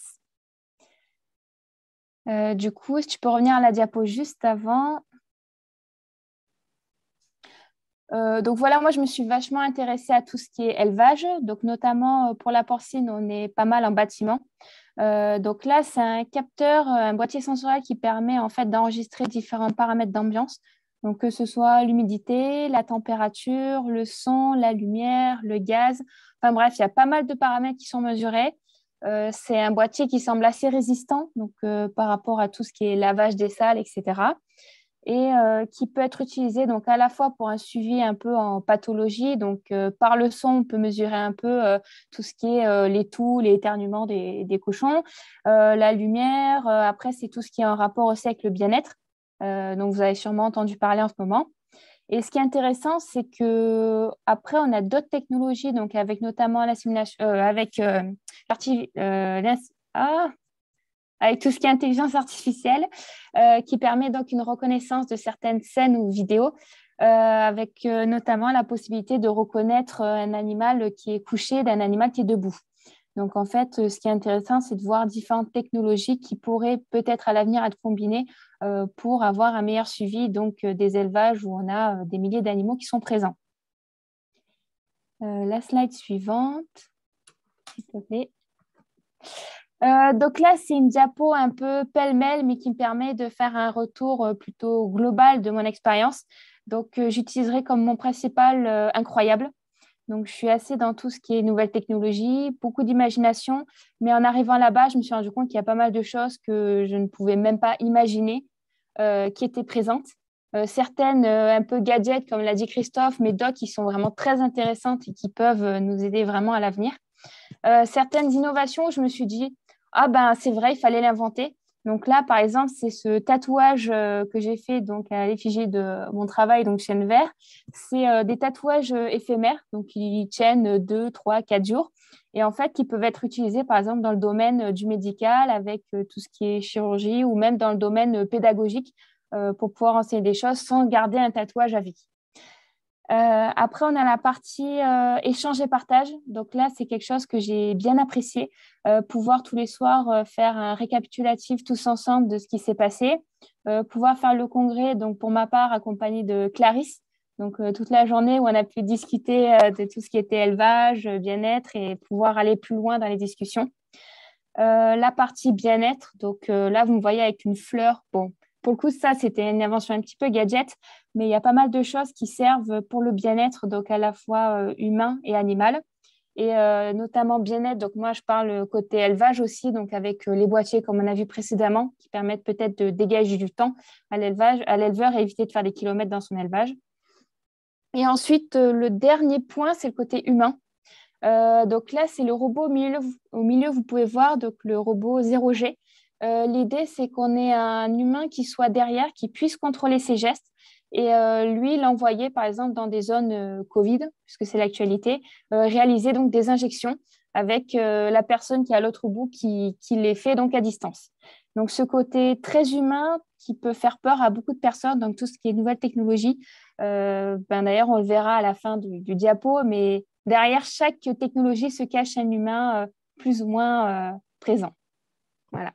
Speaker 4: Euh, du coup, si tu peux revenir à la diapo juste avant. Euh, donc voilà, moi je me suis vachement intéressée à tout ce qui est élevage, donc notamment pour la porcine, on est pas mal en bâtiment. Euh, donc là, c'est un capteur, un boîtier sensoriel qui permet en fait d'enregistrer différents paramètres d'ambiance, donc que ce soit l'humidité, la température, le son, la lumière, le gaz. Enfin bref, il y a pas mal de paramètres qui sont mesurés. Euh, c'est un boîtier qui semble assez résistant donc, euh, par rapport à tout ce qui est lavage des salles, et cetera. Et euh, qui peut être utilisé donc, à la fois pour un suivi un peu en pathologie. Donc, euh, par le son, on peut mesurer un peu euh, tout ce qui est euh, les toux, les éternuements des, des cochons, euh, la lumière. Euh, après, c'est tout ce qui est en rapport aussi avec le bien-être. Euh, donc, vous avez sûrement entendu parler en ce moment. Et ce qui est intéressant, c'est que après on a d'autres technologies, donc avec notamment la simulation, euh, avec euh, euh, ah, avec tout ce qui est intelligence artificielle, euh, qui permet donc une reconnaissance de certaines scènes ou vidéos, euh, avec euh, notamment la possibilité de reconnaître un animal qui est couché d'un animal qui est debout. Donc, en fait, ce qui est intéressant, c'est de voir différentes technologies qui pourraient peut-être à l'avenir être combinées euh, pour avoir un meilleur suivi donc, euh, des élevages où on a euh, des milliers d'animaux qui sont présents. Euh, la slide suivante, s'il te plaît. Euh, donc là, c'est une diapo un peu pêle-mêle, mais qui me permet de faire un retour euh, plutôt global de mon expérience. Donc, euh, j'utiliserai comme mon principal euh, incroyable. Donc, je suis assez dans tout ce qui est nouvelles technologies, beaucoup d'imagination. Mais en arrivant là-bas, je me suis rendu compte qu'il y a pas mal de choses que je ne pouvais même pas imaginer euh, qui étaient présentes. Euh, certaines euh, un peu gadgets, comme l'a dit Christophe, mais d'autres qui sont vraiment très intéressantes et qui peuvent euh, nous aider vraiment à l'avenir. Euh, certaines innovations, je me suis dit, ah ben c'est vrai, il fallait l'inventer. Donc là, par exemple, c'est ce tatouage euh, que j'ai fait donc, à l'effigie de mon travail, donc Chêne Vert. C'est euh, des tatouages euh, éphémères, donc ils tiennent deux, trois, quatre jours. Et en fait, qui peuvent être utilisés, par exemple, dans le domaine euh, du médical, avec euh, tout ce qui est chirurgie, ou même dans le domaine euh, pédagogique, euh, pour pouvoir enseigner des choses sans garder un tatouage à vie. Euh, après, on a la partie euh, échange et partage. Donc là, c'est quelque chose que j'ai bien apprécié, euh, pouvoir tous les soirs euh, faire un récapitulatif tous ensemble de ce qui s'est passé, euh, pouvoir faire le congrès, donc pour ma part, accompagnée de Clarisse, donc euh, toute la journée où on a pu discuter euh, de tout ce qui était élevage, bien-être et pouvoir aller plus loin dans les discussions. Euh, la partie bien-être, donc euh, là, vous me voyez avec une fleur. Bon, pour le coup, ça, c'était une invention un petit peu gadget, mais il y a pas mal de choses qui servent pour le bien-être, donc à la fois euh, humain et animal. Et euh, notamment bien-être, donc moi, je parle côté élevage aussi, donc avec euh, les boîtiers, comme on a vu précédemment, qui permettent peut-être de dégager du temps à l'élevage, à l'éleveur et éviter de faire des kilomètres dans son élevage. Et ensuite, euh, le dernier point, c'est le côté humain. Euh, donc là, c'est le robot au milieu, au milieu, vous pouvez voir, donc le robot zéro G. Euh, l'idée, c'est qu'on ait un humain qui soit derrière, qui puisse contrôler ses gestes et euh, lui, l'envoyer, par exemple, dans des zones euh, Covid, puisque c'est l'actualité, euh, réaliser donc des injections avec euh, la personne qui est à l'autre bout qui, qui les fait donc à distance. Donc, ce côté très humain qui peut faire peur à beaucoup de personnes, donc tout ce qui est nouvelle technologie. Euh, ben, d'ailleurs, on le verra à la fin du, du diapo, mais derrière chaque technologie se cache un humain euh, plus ou moins euh, présent. Voilà.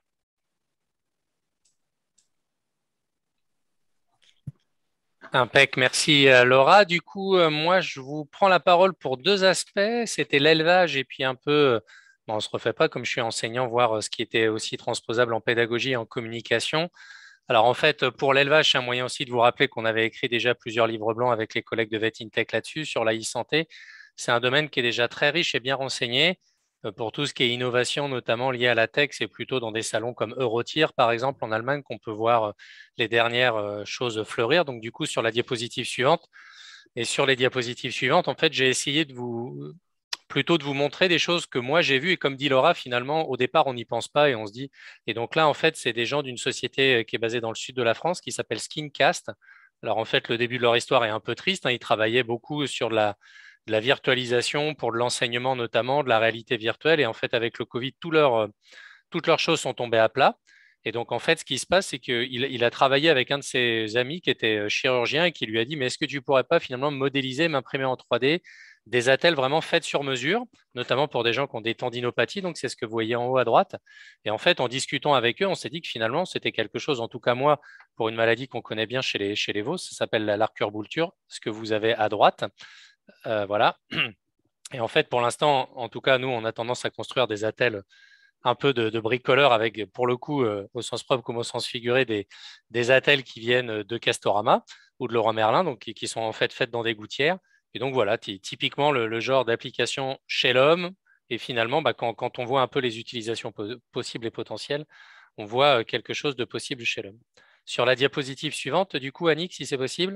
Speaker 3: Impec, merci euh, Laura. Du coup, euh, moi, je vous prends la parole pour deux aspects. C'était l'élevage et puis un peu, euh, bon, on ne se refait pas comme je suis enseignant, voir euh, ce qui était aussi transposable en pédagogie et en communication. Alors en fait, pour l'élevage, c'est un moyen aussi de vous rappeler qu'on avait écrit déjà plusieurs livres blancs avec les collègues de VetIntech là-dessus, sur la e-santé. C'est un domaine qui est déjà très riche et bien renseigné. Euh, Pour tout ce qui est innovation, notamment lié à la tech, c'est plutôt dans des salons comme Eurotier, par exemple, en Allemagne, qu'on peut voir euh, les dernières euh, choses fleurir. Donc, du coup, sur la diapositive suivante, et sur les diapositives suivantes, en fait, j'ai essayé de vous plutôt de vous montrer des choses que moi j'ai vues. Et comme dit Laura, finalement, au départ, on n'y pense pas et on se dit. Et donc là, en fait, c'est des gens d'une société euh, qui est basée dans le sud de la France qui s'appelle Skincast. Alors, en fait, le début de leur histoire est un peu triste, hein. Ils travaillaient beaucoup sur de la, de la virtualisation pour de l'enseignement, notamment de la réalité virtuelle. Et en fait, avec le Covid, tout leur, euh, toutes leurs choses sont tombées à plat. Et donc, en fait, ce qui se passe, c'est qu'il il a travaillé avec un de ses amis qui était euh, chirurgien et qui lui a dit, mais est-ce que tu ne pourrais pas finalement modéliser, m'imprimer en trois D des attelles vraiment faites sur mesure, notamment pour des gens qui ont des tendinopathies, donc c'est ce que vous voyez en haut à droite. Et en fait, en discutant avec eux, on s'est dit que finalement, c'était quelque chose, en tout cas moi, pour une maladie qu'on connaît bien chez les, chez les veaux, ça s'appelle la l'arcueurboulture, ce que vous avez à droite. Euh, voilà. Et en fait, pour l'instant, en tout cas, nous, on a tendance à construire des attelles un peu de, de bricoleur avec, pour le coup, euh, au sens propre comme au sens figuré, des, des attelles qui viennent de Castorama ou de Leroy Merlin, donc qui, qui sont en fait faites dans des gouttières. Et donc voilà, typiquement le, le genre d'application chez l'homme Et finalement, bah, quand, quand on voit un peu les utilisations po possibles et potentielles, on voit quelque chose de possible chez l'homme. Sur la diapositive suivante, du coup, Annick, si c'est possible.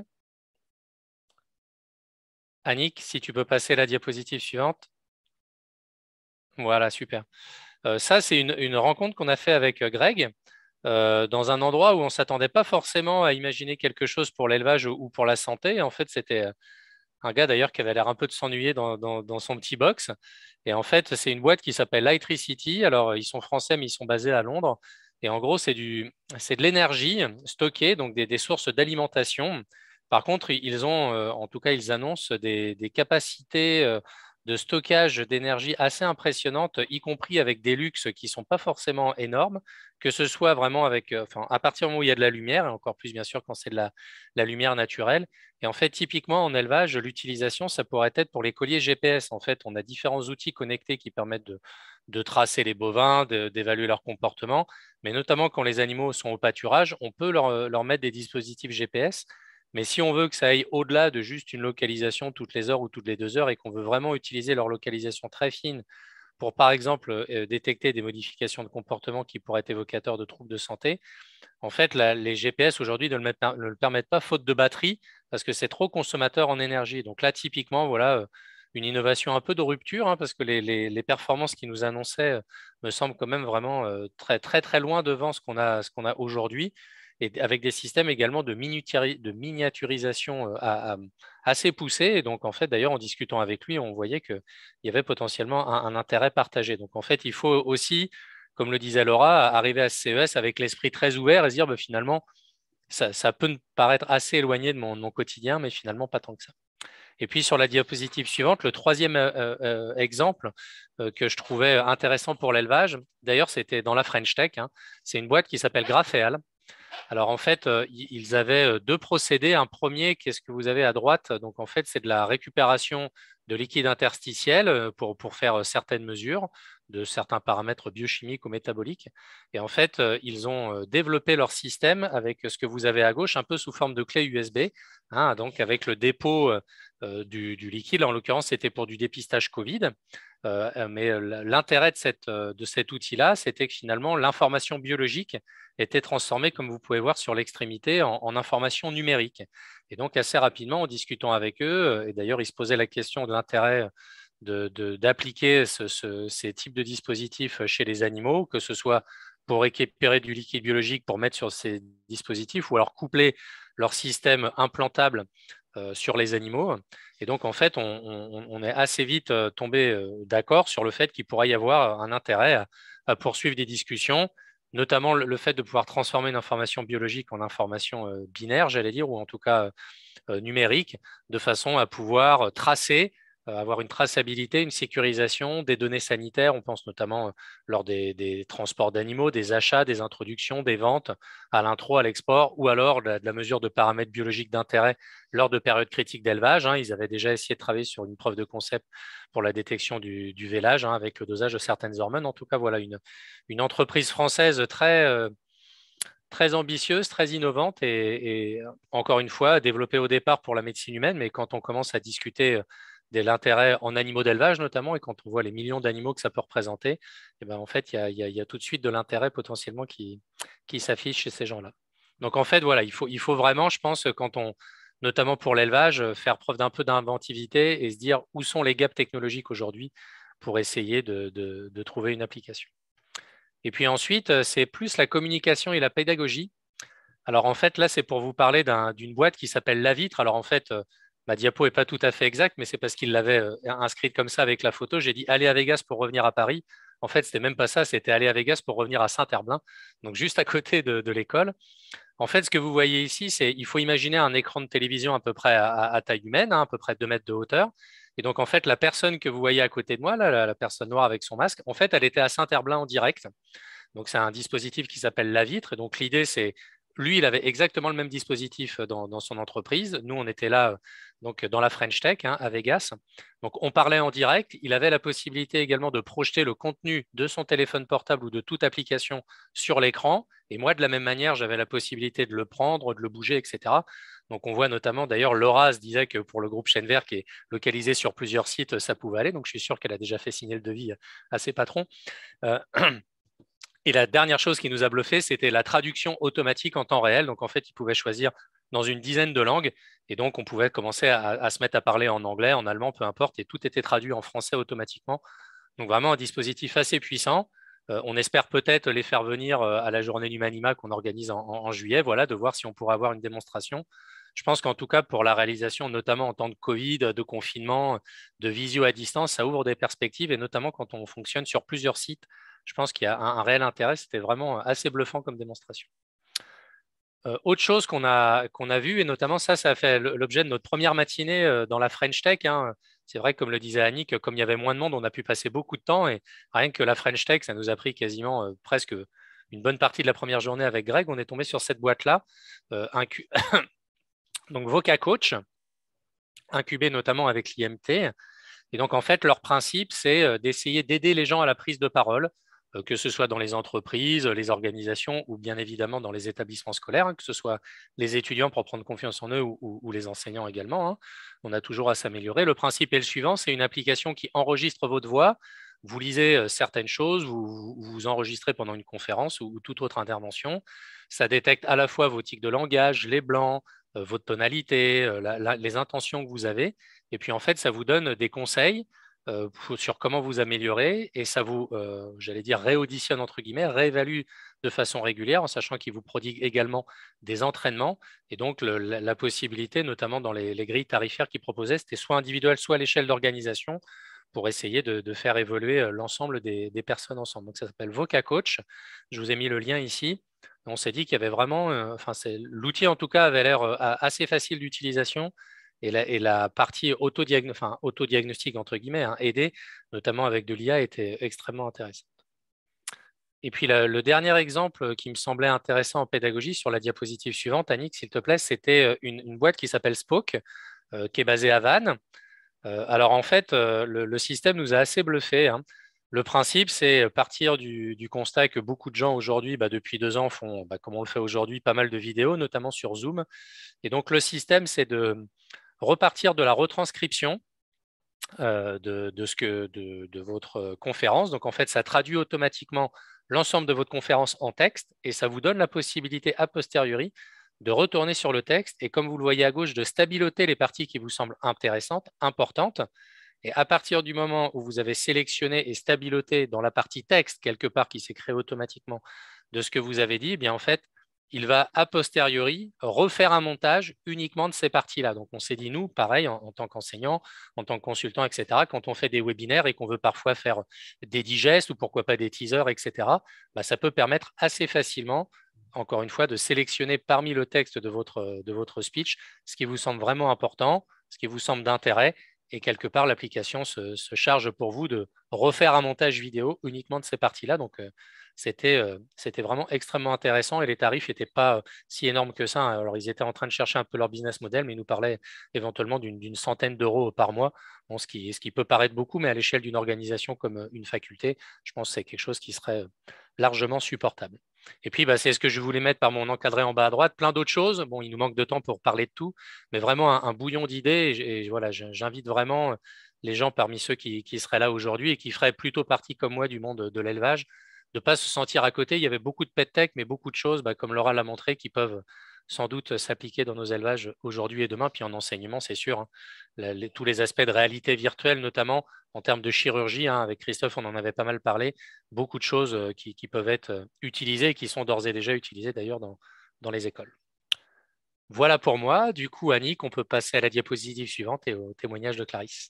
Speaker 3: Annick, si tu peux passer la diapositive suivante. Voilà, super. Euh, ça, c'est une, une rencontre qu'on a fait avec Greg euh, dans un endroit où on ne s'attendait pas forcément à imaginer quelque chose pour l'élevage ou pour la santé. En fait, c'était un gars d'ailleurs qui avait l'air un peu de s'ennuyer dans, dans, dans son petit box. Et en fait, c'est une boîte qui s'appelle Lightricity. Alors, ils sont français, mais ils sont basés à Londres. Et en gros, c'est du, c'est de l'énergie stockée, donc des, des sources d'alimentation. Par contre, ils ont, euh, en tout cas, ils annoncent des, des capacités euh, de stockage d'énergie assez impressionnantes, y compris avec des luxes qui ne sont pas forcément énormes, que ce soit vraiment avec, euh, enfin, à partir du moment où il y a de la lumière, et encore plus bien sûr quand c'est de la, la lumière naturelle. Et en fait, typiquement en élevage, l'utilisation, ça pourrait être pour les colliers G P S. En fait, on a différents outils connectés qui permettent de, de tracer les bovins, d'évaluer leur comportement, mais notamment quand les animaux sont au pâturage, on peut leur, leur mettre des dispositifs G P S. Mais si on veut que ça aille au-delà de juste une localisation toutes les heures ou toutes les deux heures et qu'on veut vraiment utiliser leur localisation très fine pour, par exemple, euh, détecter des modifications de comportement qui pourraient être évocateurs de troubles de santé, en fait, la, les G P S aujourd'hui ne, ne le permettent pas faute de batterie parce que c'est trop consommateur en énergie. Donc là, typiquement, voilà une innovation un peu de rupture hein, parce que les, les, les performances qu'ils nous annonçaient euh, me semblent quand même vraiment euh, très, très, très loin devant ce qu'on a, ce qu'on a aujourd'hui, et avec des systèmes également de, de miniaturisation euh, à, à, assez poussés. Et donc, en fait, d'ailleurs, en discutant avec lui, on voyait qu'il y avait potentiellement un, un intérêt partagé. Donc, en fait, il faut aussi, comme le disait Laura, arriver à ce C E S avec l'esprit très ouvert et se dire bah, finalement, ça, ça peut me paraître assez éloigné de mon, de mon quotidien, mais finalement pas tant que ça. Et puis sur la diapositive suivante, le troisième euh, euh, exemple euh, que je trouvais intéressant pour l'élevage, d'ailleurs c'était dans la French Tech, hein, c'est une boîte qui s'appelle Graphéal. Alors en fait, euh, ils avaient deux procédés. Un premier, qu'est-ce que vous avez à droite? Donc en fait, c'est de la récupération de liquide interstitiel pour, pour faire certaines mesures de certains paramètres biochimiques ou métaboliques. Et en fait, ils ont développé leur système avec ce que vous avez à gauche, un peu sous forme de clé U S B, hein, donc avec le dépôt euh, du, du liquide. En l'occurrence, c'était pour du dépistage Covid. Euh, mais l'intérêt de, cette, de cet outil-là, c'était que finalement, l'information biologique était transformée, comme vous pouvez voir sur l'extrémité, en, en information numérique. Et donc, assez rapidement, en discutant avec eux, et d'ailleurs, ils se posaient la question de l'intérêt d'appliquer de, de, ce, ce, ces types de dispositifs chez les animaux, que ce soit pour récupérer du liquide biologique pour mettre sur ces dispositifs, ou alors coupler leur système implantable euh, sur les animaux. Et donc, en fait, on, on, on est assez vite tombé euh, d'accord sur le fait qu'il pourrait y avoir un intérêt à, à poursuivre des discussions, notamment le, le fait de pouvoir transformer une information biologique en information euh, binaire, j'allais dire, ou en tout cas euh, numérique, de façon à pouvoir tracer, euh, avoir une traçabilité, une sécurisation des données sanitaires. On pense notamment euh, lors des, des transports d'animaux, des achats, des introductions, des ventes, à l'intro, à l'export, ou alors de la, de la mesure de paramètres biologiques d'intérêt lors de périodes critiques d'élevage. Hein. Ils avaient déjà essayé de travailler sur une preuve de concept pour la détection du, du vélage hein, avec le dosage de certaines hormones. En tout cas, voilà une, une entreprise française très... Euh, très ambitieuse, très innovante et, et encore une fois, développée au départ pour la médecine humaine, mais quand on commence à discuter de l'intérêt en animaux d'élevage notamment, et quand on voit les millions d'animaux que ça peut représenter, et ben en fait, il y a, y a, y a tout de suite de l'intérêt potentiellement qui, qui s'affiche chez ces gens-là. Donc en fait, voilà, il faut, il faut vraiment, je pense, quand on, notamment pour l'élevage, faire preuve d'un peu d'inventivité et se dire où sont les gaps technologiques aujourd'hui pour essayer de, de, de trouver une application. Et puis ensuite, c'est plus la communication et la pédagogie. Alors en fait, là, c'est pour vous parler d'une un, boîte qui s'appelle La Vitre. Alors en fait, euh, ma diapo n'est pas tout à fait exacte, mais c'est parce qu'il l'avait euh, inscrite comme ça avec la photo. J'ai dit aller à Vegas pour revenir à Paris. En fait, c'était même pas ça, c'était aller à Vegas pour revenir à Saint-Herblain, donc juste à côté de, de l'école. En fait, ce que vous voyez ici, c'est il faut imaginer un écran de télévision à peu près à, à taille humaine, hein, à peu près deux mètres de hauteur. Et donc, en fait, la personne que vous voyez à côté de moi, là, la, la personne noire avec son masque, en fait, elle était à Saint-Herblain en direct. Donc, c'est un dispositif qui s'appelle La Vitre. Et donc, l'idée, c'est lui, il avait exactement le même dispositif dans, dans son entreprise. Nous, on était là donc, dans la French Tech, hein, à Vegas. Donc, on parlait en direct. Il avait la possibilité également de projeter le contenu de son téléphone portable ou de toute application sur l'écran. Et moi, de la même manière, j'avais la possibilité de le prendre, de le bouger, et cetera. Donc, on voit notamment, d'ailleurs, Laura se disait que pour le groupe Chaîne-Vert, qui est localisé sur plusieurs sites, ça pouvait aller. Donc, je suis sûr qu'elle a déjà fait signer le devis à ses patrons. Euh, Et la dernière chose qui nous a bluffé, c'était la traduction automatique en temps réel. Donc, en fait, ils pouvaient choisir dans une dizaine de langues. Et donc, on pouvait commencer à, à se mettre à parler en anglais, en allemand, peu importe. Et tout était traduit en français automatiquement. Donc, vraiment un dispositif assez puissant. Euh, on espère peut-être les faire venir à la journée du Manima qu'on organise en, en, en juillet, voilà, de voir si on pourra avoir une démonstration. Je pense qu'en tout cas, pour la réalisation, notamment en temps de Covid, de confinement, de visio à distance, ça ouvre des perspectives. Et notamment quand on fonctionne sur plusieurs sites, je pense qu'il y a un, un réel intérêt. C'était vraiment assez bluffant comme démonstration. Euh, autre chose qu'on a, qu'on a vu, et notamment ça, ça a fait l'objet de notre première matinée euh, dans la French Tech. Hein. C'est vrai que, comme le disait Annick, comme il y avait moins de monde, on a pu passer beaucoup de temps. Et rien que la French Tech, ça nous a pris quasiment euh, presque une bonne partie de la première journée avec Greg. On est tombé sur cette boîte-là, euh, incu... donc VocaCoach, incubée notamment avec l'I M T. Et donc, en fait, leur principe, c'est d'essayer d'aider les gens à la prise de parole, que ce soit dans les entreprises, les organisations ou bien évidemment dans les établissements scolaires, hein, que ce soit les étudiants pour prendre confiance en eux ou, ou, ou les enseignants également. Hein. On a toujours à s'améliorer. Le principe est le suivant, c'est une application qui enregistre votre voix. Vous lisez certaines choses, vous vous enregistrez pendant une conférence ou, ou toute autre intervention. Ça détecte à la fois vos tics de langage, les blancs, euh, votre tonalité, euh, la, la, les intentions que vous avez. Et puis, en fait, ça vous donne des conseils euh, sur comment vous améliorer et ça vous, euh, j'allais dire, réauditionne, entre guillemets, réévalue de façon régulière en sachant qu'il vous prodigue également des entraînements. Et donc, le, la, la possibilité, notamment dans les, les grilles tarifaires qu'ils proposaient, c'était soit individuel, soit à l'échelle d'organisation pour essayer de, de faire évoluer l'ensemble des, des personnes ensemble. Donc, ça s'appelle VocaCoach. Je vous ai mis le lien ici. On s'est dit qu'il y avait vraiment, euh, enfin, l'outil en tout cas avait l'air euh, assez facile d'utilisation. Et la, et la partie autodiagn enfin, autodiagnostic, entre guillemets, hein, aidée, notamment avec de l'I A, était extrêmement intéressante. Et puis, la, le dernier exemple qui me semblait intéressant en pédagogie, sur la diapositive suivante, Annick, s'il te plaît, c'était une, une boîte qui s'appelle Spoke, euh, qui est basée à Vannes. Euh, alors, en fait, euh, le, le système nous a assez bluffé. Hein. Le principe, c'est partir du, du constat que beaucoup de gens aujourd'hui, bah, depuis deux ans, font, bah, comme on le fait aujourd'hui, pas mal de vidéos, notamment sur Zoom. Et donc, le système, c'est de repartir de la retranscription euh, de, de, ce que, de, de votre conférence. Donc, en fait, ça traduit automatiquement l'ensemble de votre conférence en texte et ça vous donne la possibilité a posteriori de retourner sur le texte et, comme vous le voyez à gauche, de stabiloter les parties qui vous semblent intéressantes, importantes. Et à partir du moment où vous avez sélectionné et stabiloté dans la partie texte, quelque part qui s'est créé automatiquement de ce que vous avez dit, eh bien en fait, il va a posteriori refaire un montage uniquement de ces parties-là. Donc, on s'est dit, nous, pareil, en, en tant qu'enseignant, en tant que consultant, et cetera, quand on fait des webinaires et qu'on veut parfois faire des digests ou pourquoi pas des teasers, et cetera, bah, ça peut permettre assez facilement, encore une fois, de sélectionner parmi le texte de votre, de votre speech ce qui vous semble vraiment important, ce qui vous semble d'intérêt. Et quelque part, l'application se, se charge pour vous de refaire un montage vidéo uniquement de ces parties-là. Donc, euh, c'était euh, c'était vraiment extrêmement intéressant et les tarifs n'étaient pas euh, si énormes que ça. Alors, ils étaient en train de chercher un peu leur business model, mais ils nous parlaient éventuellement d'une centaine d'euros par mois, bon, ce, qui, ce qui peut paraître beaucoup, mais à l'échelle d'une organisation comme une faculté, je pense que c'est quelque chose qui serait largement supportable. Et puis, bah, c'est ce que je voulais mettre par mon encadré en bas à droite. Plein d'autres choses. Bon, il nous manque de temps pour parler de tout, mais vraiment un, un bouillon d'idées. Et, et voilà, j'invite vraiment les gens parmi ceux qui, qui seraient là aujourd'hui et qui feraient plutôt partie comme moi du monde de l'élevage, de ne pas se sentir à côté. Il y avait beaucoup de pet tech, mais beaucoup de choses, bah, comme Laura l'a montré, qui peuvent sans doute s'appliquer dans nos élevages aujourd'hui et demain. Puis en enseignement, c'est sûr, hein, les, tous les aspects de réalité virtuelle, notamment en termes de chirurgie, hein, avec Christophe, on en avait pas mal parlé, beaucoup de choses qui, qui peuvent être utilisées et qui sont d'ores et déjà utilisées d'ailleurs dans, dans les écoles. Voilà pour moi. Du coup, Annick, on peut passer à la diapositive suivante et au témoignage de Clarisse.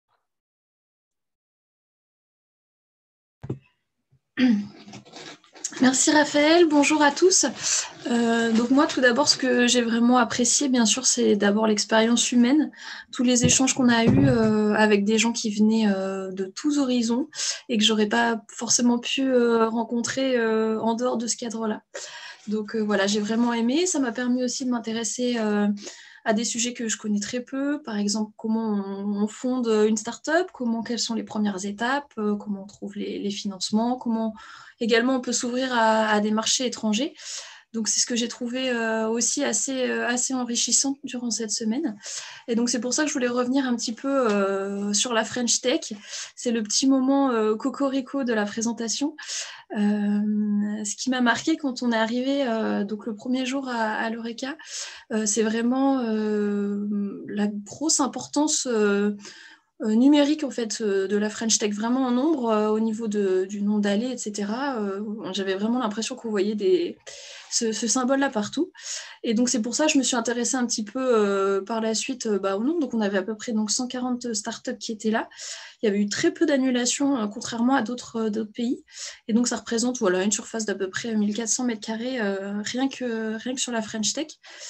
Speaker 5: Merci Raphaël, bonjour à tous. Euh, donc moi tout d'abord ce que j'ai vraiment apprécié bien sûr c'est d'abord l'expérience humaine, tous les échanges qu'on a eus euh, avec des gens qui venaient euh, de tous horizons et que j'aurais pas forcément pu euh, rencontrer euh, en dehors de ce cadre-là. Donc euh, voilà, j'ai vraiment aimé. Ça m'a permis aussi de m'intéresser euh, à des sujets que je connais très peu. Par exemple, comment on, on fonde une start-up, comment, quelles sont les premières étapes, euh, comment on trouve les, les financements, comment également on peut s'ouvrir à, à des marchés étrangers. Donc, c'est ce que j'ai trouvé euh, aussi assez, euh, assez enrichissant durant cette semaine. Et donc, c'est pour ça que je voulais revenir un petit peu euh, sur la French Tech. C'est le petit moment euh, cocorico de la présentation. Euh, ce qui m'a marqué quand on est arrivé euh, donc le premier jour à, à l'Eureka, euh, c'est vraiment euh, la grosse importance euh, euh, numérique en fait euh, de la French Tech, vraiment en nombre euh, au niveau de, du nombre d'allées, et cetera. Euh, j'avais vraiment l'impression qu'on voyait des, ce, ce symbole-là partout. Et donc c'est pour ça que je me suis intéressée un petit peu euh, par la suite euh, bah, au nombre. Donc on avait à peu près donc, cent quarante startups qui étaient là. Il y avait eu très peu d'annulations, euh, contrairement à d'autres euh, d'autres pays. Et donc ça représente voilà, une surface d'à peu près mille quatre cents mètres carrés, euh, rien, que, rien que sur la French Tech.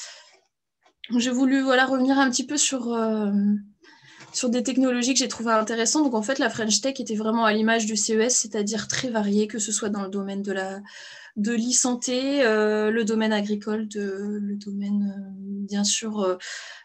Speaker 5: J'ai voulu voilà, revenir un petit peu sur... Euh, sur des technologies que j'ai trouvées intéressantes. Donc en fait, la French Tech était vraiment à l'image du C E S, c'est-à-dire très variée, que ce soit dans le domaine de la de l'e-santé, euh, le domaine agricole, de, le domaine, euh, bien sûr, euh,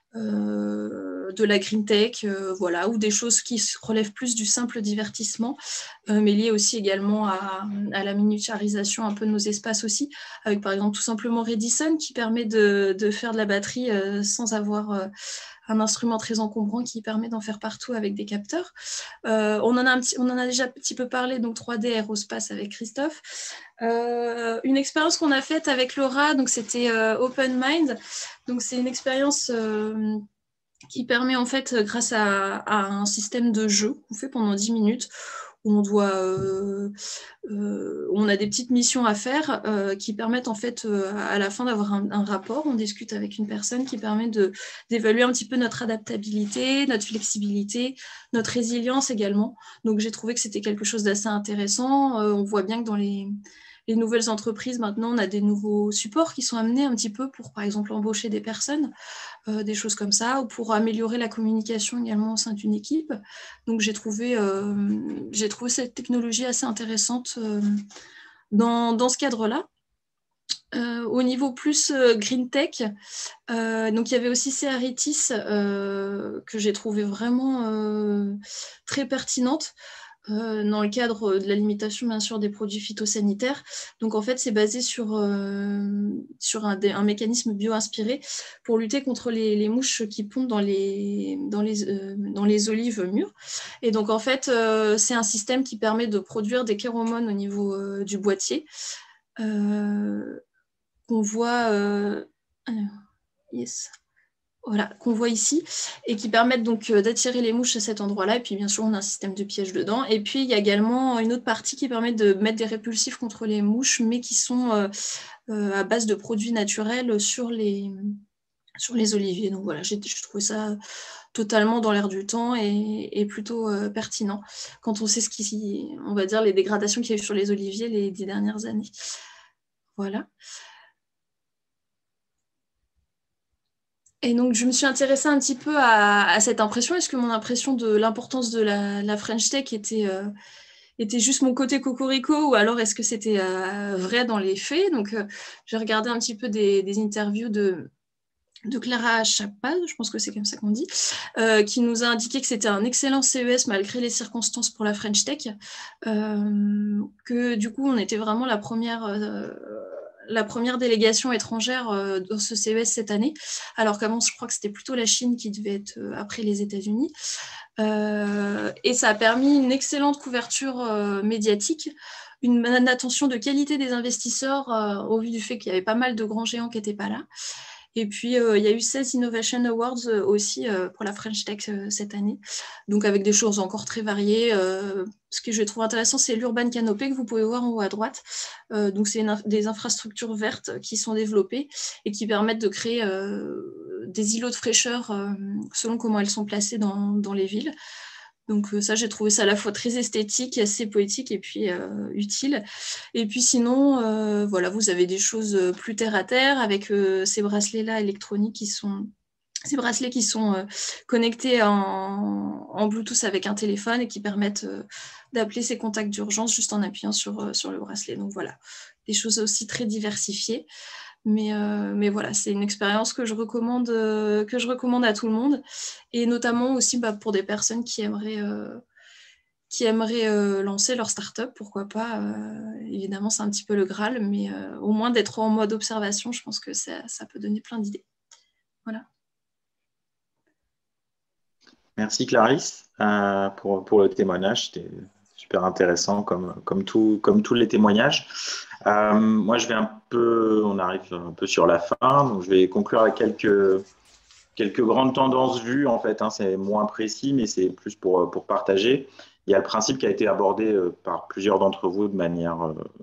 Speaker 5: euh, de la green tech, euh, voilà, ou des choses qui relèvent plus du simple divertissement, euh, mais liées aussi également à, à la miniaturisation un peu de nos espaces aussi, avec par exemple tout simplement Redison qui permet de, de faire de la batterie euh, sans avoir... Euh, un instrument très encombrant qui permet d'en faire partout avec des capteurs. Euh, on, en a un petit, on en a déjà un petit peu parlé, donc trois D Aerospace avec Christophe. Euh, une expérience qu'on a faite avec Laura, donc c'était euh, Open Mind. Donc c'est une expérience euh, qui permet en fait, grâce à, à un système de jeu qu'on fait pendant dix minutes, où on doit, euh, euh, on a des petites missions à faire euh, qui permettent en fait euh, à la fin d'avoir un, un rapport. On discute avec une personne qui permet de, d'évaluer un petit peu notre adaptabilité, notre flexibilité, notre résilience également. Donc j'ai trouvé que c'était quelque chose d'assez intéressant. Euh, on voit bien que dans les, les nouvelles entreprises, maintenant, on a des nouveaux supports qui sont amenés un petit peu pour, par exemple, embaucher des personnes, euh, des choses comme ça, ou pour améliorer la communication également au sein d'une équipe. Donc, j'ai trouvé, euh, j'ai trouvé cette technologie assez intéressante euh, dans, dans ce cadre-là. Euh, au niveau plus euh, green tech, euh, donc il y avait aussi Cearitis euh, que j'ai trouvé vraiment euh, très pertinente. Euh, dans le cadre de la limitation, bien sûr, des produits phytosanitaires. Donc, en fait, c'est basé sur, euh, sur un, un mécanisme bio-inspiré pour lutter contre les, les mouches qui pondent dans les, dans, les, euh, dans les olives mûres. Et donc, en fait, euh, c'est un système qui permet de produire des phéromones au niveau euh, du boîtier euh, qu'on voit... Euh, yes. Voilà, qu'on voit ici, et qui permettent donc euh, d'attirer les mouches à cet endroit-là. Et puis, bien sûr, on a un système de piège dedans. Et puis, il y a également une autre partie qui permet de mettre des répulsifs contre les mouches, mais qui sont euh, euh, à base de produits naturels sur les, sur les oliviers. Donc voilà, j'ai trouvé ça totalement dans l'air du temps et, et plutôt euh, pertinent quand on sait ce qui, on va dire, les dégradations qu'il y a eu sur les oliviers les dix dernières années. Voilà. Et donc, je me suis intéressée un petit peu à, à cette impression. Est-ce que mon impression de l'importance de la, la French Tech était, euh, était juste mon côté cocorico, ou alors est-ce que c'était euh, vrai dans les faits? Donc, euh, j'ai regardé un petit peu des, des interviews de, de Clara Chapaz, je pense que c'est comme ça qu'on dit, euh, qui nous a indiqué que c'était un excellent C E S malgré les circonstances pour la French Tech, euh, que du coup, on était vraiment la première... Euh, la première délégation étrangère euh, dans ce C E S cette année, alors qu'avant, je crois que c'était plutôt la Chine qui devait être euh, après les États-Unis. Euh, et ça a permis une excellente couverture euh, médiatique, une, une attention de qualité des investisseurs euh, au vu du fait qu'il y avait pas mal de grands géants qui n'étaient pas là. Et puis, euh, il y a eu seize Innovation Awards euh, aussi euh, pour la French Tech euh, cette année, donc avec des choses encore très variées. Euh, ce que je trouve intéressant, c'est l'Urban Canopé que vous pouvez voir en haut à droite. Euh, donc, c'est des infrastructures vertes qui sont développées et qui permettent de créer euh, des îlots de fraîcheur euh, selon comment elles sont placées dans, dans les villes. Donc euh, ça, j'ai trouvé ça à la fois très esthétique, assez poétique et puis euh, utile. Et puis sinon, euh, voilà, vous avez des choses plus terre à terre avec euh, ces bracelets-là électroniques qui sont... Ces bracelets qui sont euh, connectés en, en Bluetooth avec un téléphone et qui permettent euh, d'appeler ces contacts d'urgence juste en appuyant sur, euh, sur le bracelet. Donc voilà, des choses aussi très diversifiées. Mais, euh, mais voilà, c'est une expérience que je recommande, euh, que je recommande à tout le monde, et notamment aussi bah, pour des personnes qui aimeraient, euh, qui aimeraient euh, lancer leur start-up, pourquoi pas. Euh, évidemment, c'est un petit peu le Graal, mais euh, au moins d'être en mode observation, je pense que ça, ça peut donner plein d'idées. Voilà.
Speaker 6: Merci Clarisse euh, pour, pour le témoignage. C'était super intéressant comme, comme, tout, comme tous les témoignages. Euh, moi, je vais un peu, on arrive un peu sur la fin, donc je vais conclure avec quelques, quelques grandes tendances vues. En fait, hein, c'est moins précis, mais c'est plus pour, pour partager. Il y a le principe qui a été abordé par plusieurs d'entre vous de manière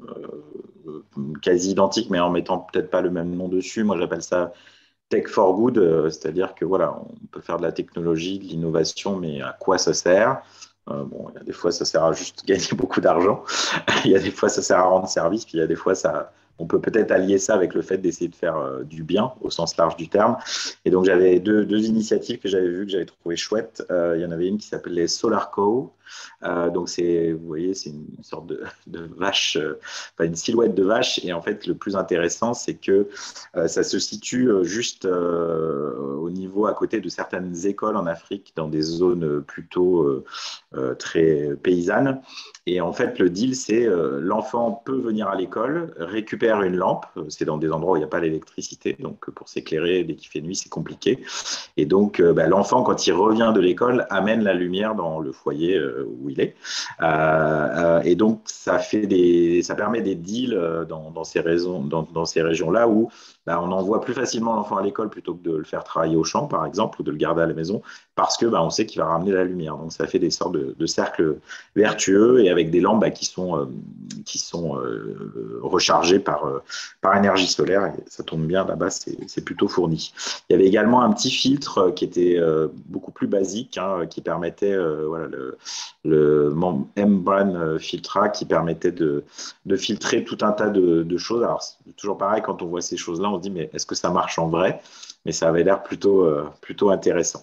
Speaker 6: euh, quasi identique, mais en mettant peut-être pas le même nom dessus. Moi, j'appelle ça Tech for Good, euh, c'est-à-dire que voilà, on peut faire de la technologie, de l'innovation, mais à quoi ça sert? euh, Bon, il y a des fois, ça sert à juste gagner beaucoup d'argent. Il y a des fois, ça sert à rendre service. Puis il y a des fois, ça, on peut peut-être allier ça avec le fait d'essayer de faire euh, du bien au sens large du terme. Et donc, j'avais deux, deux initiatives que j'avais vues, que j'avais trouvées chouettes. Euh, il y en avait une qui s'appelle les Solar Co. Euh, donc, c'est, vous voyez, c'est une sorte de, de vache, euh, enfin une silhouette de vache. Et en fait, le plus intéressant, c'est que euh, ça se situe juste euh, au niveau à côté de certaines écoles en Afrique, dans des zones plutôt euh, euh, très paysannes. Et en fait, le deal, c'est euh, l'enfant peut venir à l'école, récupère une lampe. C'est dans des endroits où il n'y a pas l'électricité. Donc, pour s'éclairer, dès qu'il fait nuit, c'est compliqué. Et donc, euh, bah, l'enfant, quand il revient de l'école, amène la lumière dans le foyer euh, où il est. Euh, euh, et donc, ça, fait des, ça permet des deals dans, dans ces, raisons, dans, dans ces régions-là où bah, on envoie plus facilement l'enfant à l'école plutôt que de le faire travailler au champ, par exemple, ou de le garder à la maison, parce que bah, on sait qu'il va ramener la lumière. Donc, ça fait des sortes de, de cercles vertueux et avec des lampes bah, qui sont, euh, qui sont euh, rechargées par, euh, par énergie solaire. Et ça tombe bien, là-bas, c'est, c'est plutôt fourni. Il y avait également un petit filtre qui était euh, beaucoup plus basique, hein, qui permettait, euh, voilà, le, le membrane filtra, qui permettait de, de filtrer tout un tas de, de choses. Alors, c'est toujours pareil, quand on voit ces choses-là, on se dit, mais est-ce que ça marche en vrai? Mais ça avait l'air plutôt, euh, plutôt intéressant.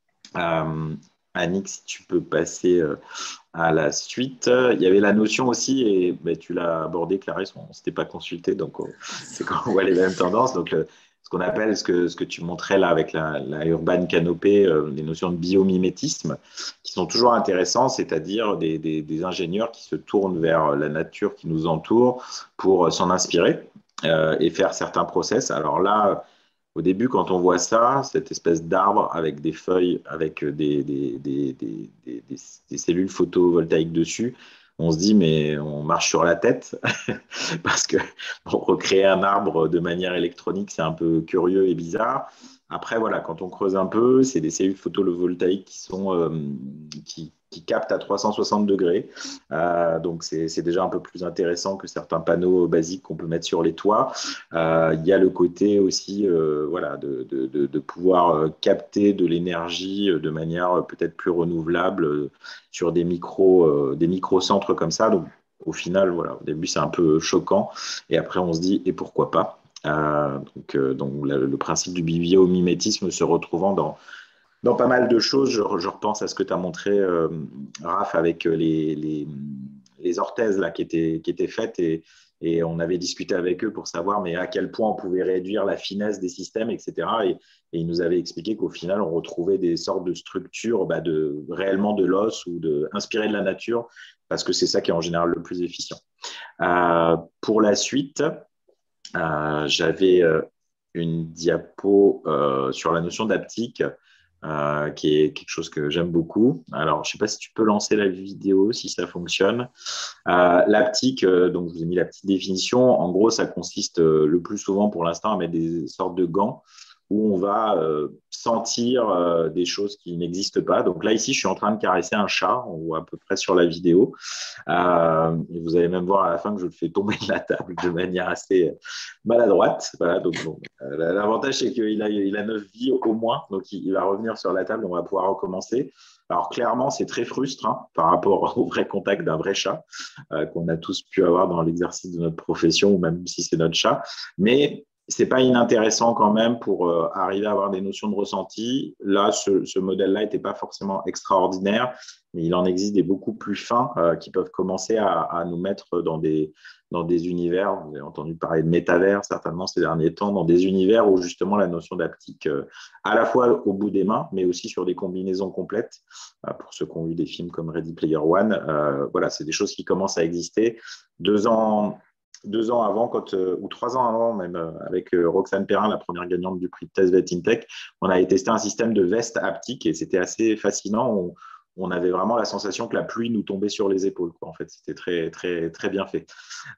Speaker 6: Euh, Annick, si tu peux passer euh, à la suite. Il y avait la notion aussi, et ben, tu l'as abordé, Clarisse, on ne s'était pas consulté, donc on, c'est quand on voit les mêmes tendances. Donc, le, ce qu'on appelle, ce que, ce que tu montrais là avec la, la Urban Canopée, euh, les notions de biomimétisme, qui sont toujours intéressants, c'est-à-dire des, des, des ingénieurs qui se tournent vers la nature qui nous entoure pour s'en inspirer euh, et faire certains process. Alors là, au début, quand on voit ça, cette espèce d'arbre avec des feuilles, avec des, des, des, des, des, des cellules photovoltaïques dessus, on se dit, mais on marche sur la tête, parce que pour recréer un arbre de manière électronique, c'est un peu curieux et bizarre. Après, voilà, quand on creuse un peu, c'est des cellules photovoltaïques qui, sont, euh, qui, qui captent à trois cent soixante degrés. Euh, donc, c'est, c'est déjà un peu plus intéressant que certains panneaux basiques qu'on peut mettre sur les toits. Euh, il y a le côté aussi euh, voilà, de, de, de, de pouvoir capter de l'énergie de manière peut-être plus renouvelable sur des, micro, euh, des micro-centres comme ça. Donc, au final, voilà, au début, c'est un peu choquant. Et après, on se dit, et pourquoi pas? Euh, donc, euh, donc le, le principe du biomimétisme se retrouvant dans, dans pas mal de choses. Je, je repense à ce que tu as montré, euh, Raph, avec les, les, les orthèses là, qui, étaient, qui étaient faites et, et on avait discuté avec eux pour savoir mais à quel point on pouvait réduire la finesse des systèmes, et cetera. Et, et ils nous avaient expliqué qu'au final, on retrouvait des sortes de structures bah, de, réellement de l'os ou de, inspirées de la nature, parce que c'est ça qui est en général le plus efficient. Euh, pour la suite, Euh, j'avais euh, une diapo euh, sur la notion d'haptique, euh, qui est quelque chose que j'aime beaucoup. Alors, je ne sais pas si tu peux lancer la vidéo, si ça fonctionne. Euh, l'haptique, euh, donc je vous ai mis la petite définition. En gros, ça consiste euh, le plus souvent pour l'instant à mettre des sortes de gants où on va euh, sentir euh, des choses qui n'existent pas. Donc là, ici, je suis en train de caresser un chat, on voit à peu près sur la vidéo. Euh, et vous allez même voir à la fin que je le fais tomber de la table de manière assez maladroite. Voilà, donc, bon, euh, l'avantage, c'est qu'il a, il a neuf vies au moins, donc il, il va revenir sur la table, on va pouvoir recommencer. Alors clairement, c'est très frustrant par rapport au vrai contact d'un vrai chat euh, qu'on a tous pu avoir dans l'exercice de notre profession, ou même si c'est notre chat. Mais c'est pas inintéressant quand même pour euh, arriver à avoir des notions de ressenti. Là, ce, ce modèle-là n'était pas forcément extraordinaire, mais il en existe des beaucoup plus fins euh, qui peuvent commencer à, à nous mettre dans des, dans des univers. Vous avez entendu parler de métavers certainement ces derniers temps, dans des univers où justement la notion d'haptique, euh, à la fois au bout des mains, mais aussi sur des combinaisons complètes. Euh, pour ceux qui ont vu des films comme Ready Player One, euh, voilà, c'est des choses qui commencent à exister. Deux ans. Deux ans avant, quand, euh, ou trois ans avant, même euh, avec euh, Roxane Perrin, la première gagnante du prix de Test Vet InTech, on avait testé un système de veste haptique et c'était assez fascinant. On, on avait vraiment la sensation que la pluie nous tombait sur les épaules, quoi. En fait, c'était très, très, très bien fait.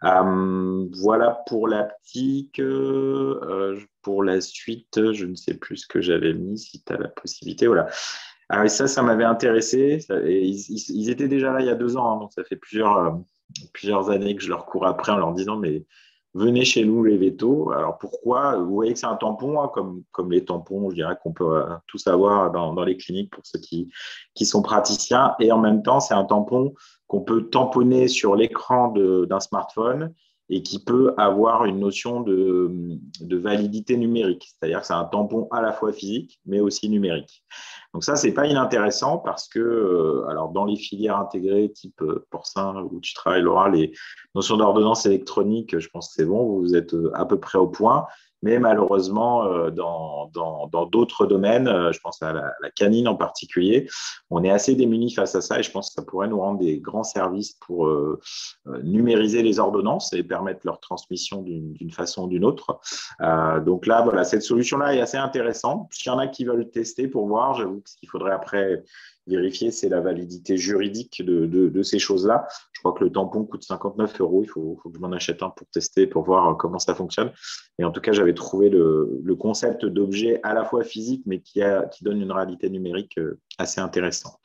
Speaker 6: Euh, voilà pour l'haptique. Euh, pour la suite, je ne sais plus ce que j'avais mis, si tu as la possibilité. Voilà. Ah, et ça, ça m'avait intéressé. Ça, et ils, ils, ils étaient déjà là il y a deux ans, hein, donc ça fait plusieurs. Euh, plusieurs années que je leur cours après en leur disant mais venez chez nous les vétos. Alors pourquoi? Vous voyez que c'est un tampon, hein, comme, comme les tampons, je dirais qu'on peut euh, tous avoir dans, dans les cliniques pour ceux qui, qui sont praticiens. Et en même temps, c'est un tampon qu'on peut tamponner sur l'écran d'un smartphone et qui peut avoir une notion de, de validité numérique. C'est-à-dire que c'est un tampon à la fois physique, mais aussi numérique. Donc ça, ce n'est pas inintéressant parce que, euh, alors dans les filières intégrées type euh, porcin où tu travailles, Laura, les notions d'ordonnance électronique, je pense que c'est bon, vous êtes euh, à peu près au point. Mais malheureusement, euh, dans dans d'autres domaines, euh, je pense à la, la canine en particulier, on est assez démunis face à ça et je pense que ça pourrait nous rendre des grands services pour euh, euh, numériser les ordonnances et permettre leur transmission d'une façon ou d'une autre. Euh, donc là, voilà, cette solution-là est assez intéressante. S'il y en a qui veulent tester pour voir, j'avoue que ce qu'il faudrait après vérifier, c'est la validité juridique de, de, de ces choses-là. Je crois que le tampon coûte cinquante-neuf euros. Il faut, faut que je m'en achète un pour tester, pour voir comment ça fonctionne. Et en tout cas, j'avais trouvé le, le concept d'objet à la fois physique, mais qui, a, qui donne une réalité numérique assez intéressant.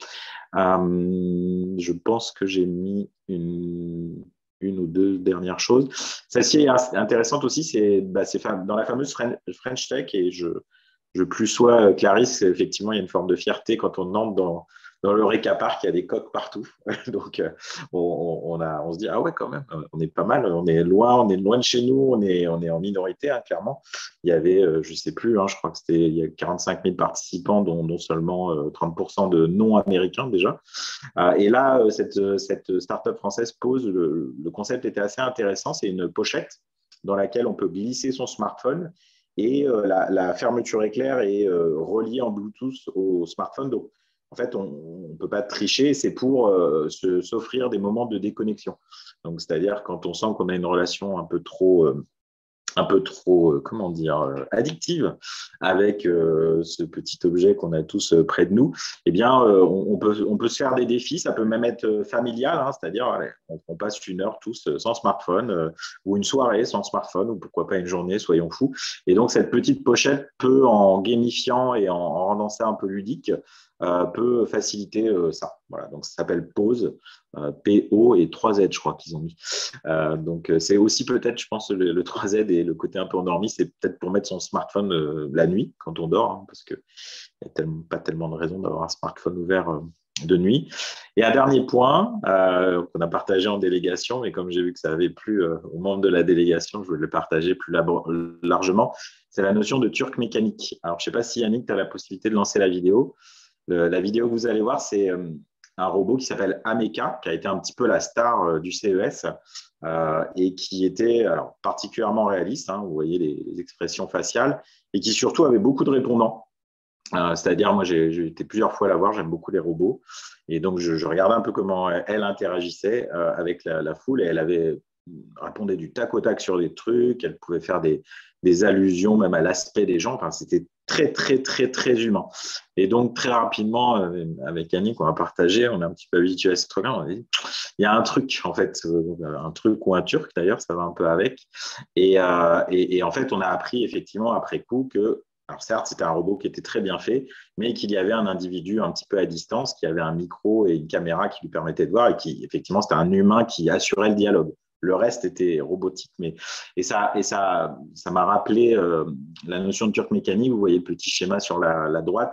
Speaker 6: Euh, je pense que j'ai mis une, une ou deux dernières choses. Celle-ci est intéressante aussi, c'est bah, dans la fameuse French Tech, et je je plus sois Clarisse, effectivement, il y a une forme de fierté quand on entre dans, dans le Eureka Park, il y a des coques partout. Donc, on, on, a, on se dit, ah ouais, quand même, on est pas mal, on est loin, on est loin de chez nous, on est, on est en minorité, hein, clairement. Il y avait, je ne sais plus, hein, je crois que c'était, il y a quarante-cinq mille participants, dont, dont seulement trente pour cent de non-américains déjà. Et là, cette, cette start-up française pose, le, le concept était assez intéressant, c'est une pochette dans laquelle on peut glisser son smartphone. Et euh, la, la fermeture éclair est euh, reliée en Bluetooth au smartphone. Donc, en fait, on ne peut pas tricher. C'est pour euh, s'offrir des moments de déconnexion. Donc, c'est-à-dire quand on sent qu'on a une relation un peu trop, euh, un peu trop, euh, comment dire, euh, addictive avec euh, ce petit objet qu'on a tous euh, près de nous, eh bien, euh, on, on, peut, on peut se faire des défis. Ça peut même être familial, hein, c'est-à-dire allez, on, on passe une heure tous sans smartphone euh, ou une soirée sans smartphone ou pourquoi pas une journée, soyons fous. Et donc, cette petite pochette peut, en gamifiant et en, en rendant ça un peu ludique, euh, peut faciliter euh, ça. Voilà, donc ça s'appelle Pause, euh, P O et trois Z, je crois qu'ils ont mis. Euh, donc, c'est aussi peut-être, je pense, le, le trois Z et le côté un peu endormi, c'est peut-être pour mettre son smartphone euh, la nuit quand on dort, hein, parce qu'il n'y a tellement, pas tellement de raison d'avoir un smartphone ouvert euh, de nuit. Et un dernier point euh, qu'on a partagé en délégation, mais comme j'ai vu que ça avait plu euh, aux membres de la délégation, je voulais le partager plus largement, c'est la notion de turc mécanique. Alors, je ne sais pas si Yannick, tu as la possibilité de lancer la vidéo. Le, la vidéo que vous allez voir, c'est euh, un robot qui s'appelle Ameka, qui a été un petit peu la star euh, du C E S euh, et qui était alors, particulièrement réaliste, hein, vous voyez les, les expressions faciales, et qui surtout avait beaucoup de répondants. Euh, C'est-à-dire, moi, j'ai été plusieurs fois la voir, j'aime beaucoup les robots, et donc je, je regardais un peu comment elle interagissait euh, avec la, la foule, et elle avait répondait du tac au tac sur des trucs, elle pouvait faire des, des allusions même à l'aspect des gens, enfin, c'était très, très, très, très humain. Et donc, très rapidement, euh, avec Yannick, on a partagé, on est un petit peu habitué à ce truc-là, on a dit, il y a un truc, en fait, un truc ou un turc, d'ailleurs, ça va un peu avec. Et, euh, et, et en fait, on a appris, effectivement, après coup, que alors certes, c'était un robot qui était très bien fait, mais qu'il y avait un individu un petit peu à distance, qui avait un micro et une caméra qui lui permettaient de voir et qui, effectivement, c'était un humain qui assurait le dialogue. Le reste était robotique. Mais... Et ça et ça, ça m'a rappelé euh, la notion de turc mécanique. Vous voyez le petit schéma sur la, la droite.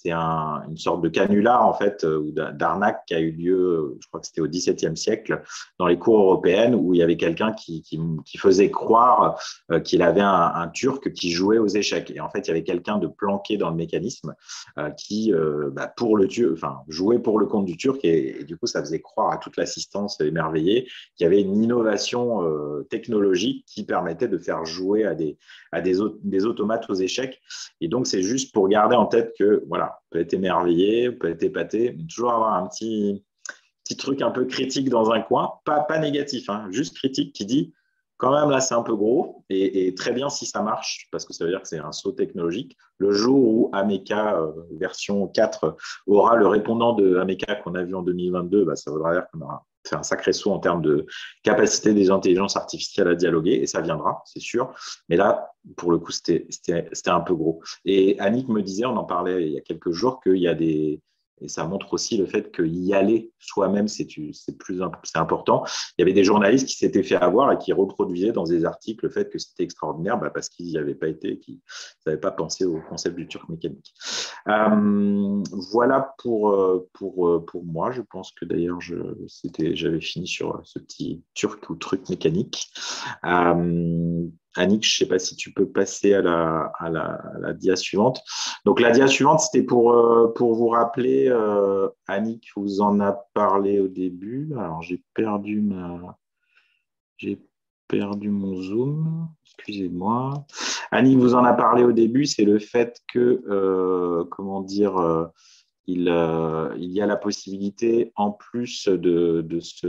Speaker 6: c'est un, une sorte de canular en fait, ou d'arnaque qui a eu lieu, je crois que c'était au dix-septième siècle, dans les cours européennes, où il y avait quelqu'un qui, qui, qui faisait croire euh, qu'il avait un, un Turc qui jouait aux échecs. Et en fait, il y avait quelqu'un de planqué dans le mécanisme euh, qui, euh, bah, pour le Turc, enfin, jouait pour le compte du Turc, et, et du coup, ça faisait croire à toute l'assistance émerveillée qu'il y avait une innovation euh, technologique qui permettait de faire jouer à des, à des, des automates aux échecs. Et donc, c'est juste pour garder en tête que, voilà, on peut être émerveillé, on peut être épaté, mais toujours avoir un petit, petit truc un peu critique dans un coin, pas, pas négatif, hein, juste critique qui dit, quand même, là, c'est un peu gros, et, et très bien si ça marche, parce que ça veut dire que c'est un saut technologique. Le jour où Ameca euh, version quatre aura le répondant de Ameca qu'on a vu en deux mille vingt-deux, bah, ça voudra dire qu'on aura fait un sacré saut en termes de capacité des intelligences artificielles à dialoguer, et ça viendra, c'est sûr. Mais là, pour le coup, c'était un peu gros. Et Annick me disait, on en parlait il y a quelques jours, qu'il y a des... Et ça montre aussi le fait qu'y aller soi-même, c'est plus c'est important. Il y avait des journalistes qui s'étaient fait avoir et qui reproduisaient dans des articles le fait que c'était extraordinaire, bah parce qu'ils n'y avaient pas été, qu'ils n'avaient pas pensé au concept du turc mécanique. Euh, voilà pour, pour, pour moi. Je pense que d'ailleurs, j'avais fini sur ce petit turc ou truc mécanique. Euh, Annick, je ne sais pas si tu peux passer à la, à la, à la dia suivante. Donc, la dia suivante, c'était pour, euh, pour vous rappeler, euh, Annick vous en a parlé au début. Alors, j'ai perdu ma... J'ai perdu mon Zoom. Excusez-moi. Annick vous en a parlé au début, c'est le fait que, euh, comment dire, euh, il, euh, il y a la possibilité, en plus de, de ce...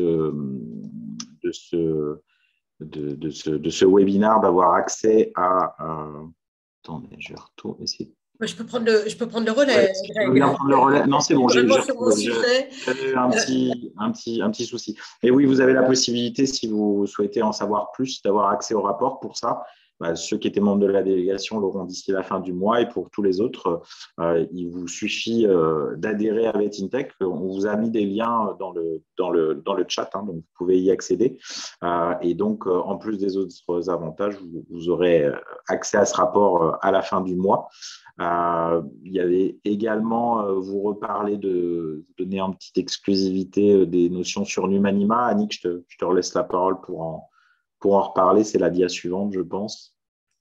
Speaker 6: De ce De, de, ce, de ce webinaire, d'avoir accès à... Euh... Attendez, je vais retourner. Essayer...
Speaker 1: Je peux prendre le, je peux prendre le relais.
Speaker 6: Ouais, je peux bien prendre le relais. Non, c'est bon, j'ai
Speaker 1: eu
Speaker 6: un petit, un, petit, un petit souci. Mais oui, vous avez la possibilité, si vous souhaitez en savoir plus, d'avoir accès au rapport. Pour ça, bah, ceux qui étaient membres de la délégation l'auront d'ici la fin du mois, et pour tous les autres, euh, il vous suffit euh, d'adhérer à VetInTech. On vous a mis des liens dans le, dans le, dans le chat, hein, donc vous pouvez y accéder. Euh, et donc, euh, en plus des autres avantages, vous, vous aurez accès à ce rapport à la fin du mois. Euh, il y avait également, euh, vous reparler de, de donner une petite exclusivité des notions sur l'humanima. Annick, je te, je te relaisse la parole pour en, pour en reparler. C'est la dia suivante, je pense.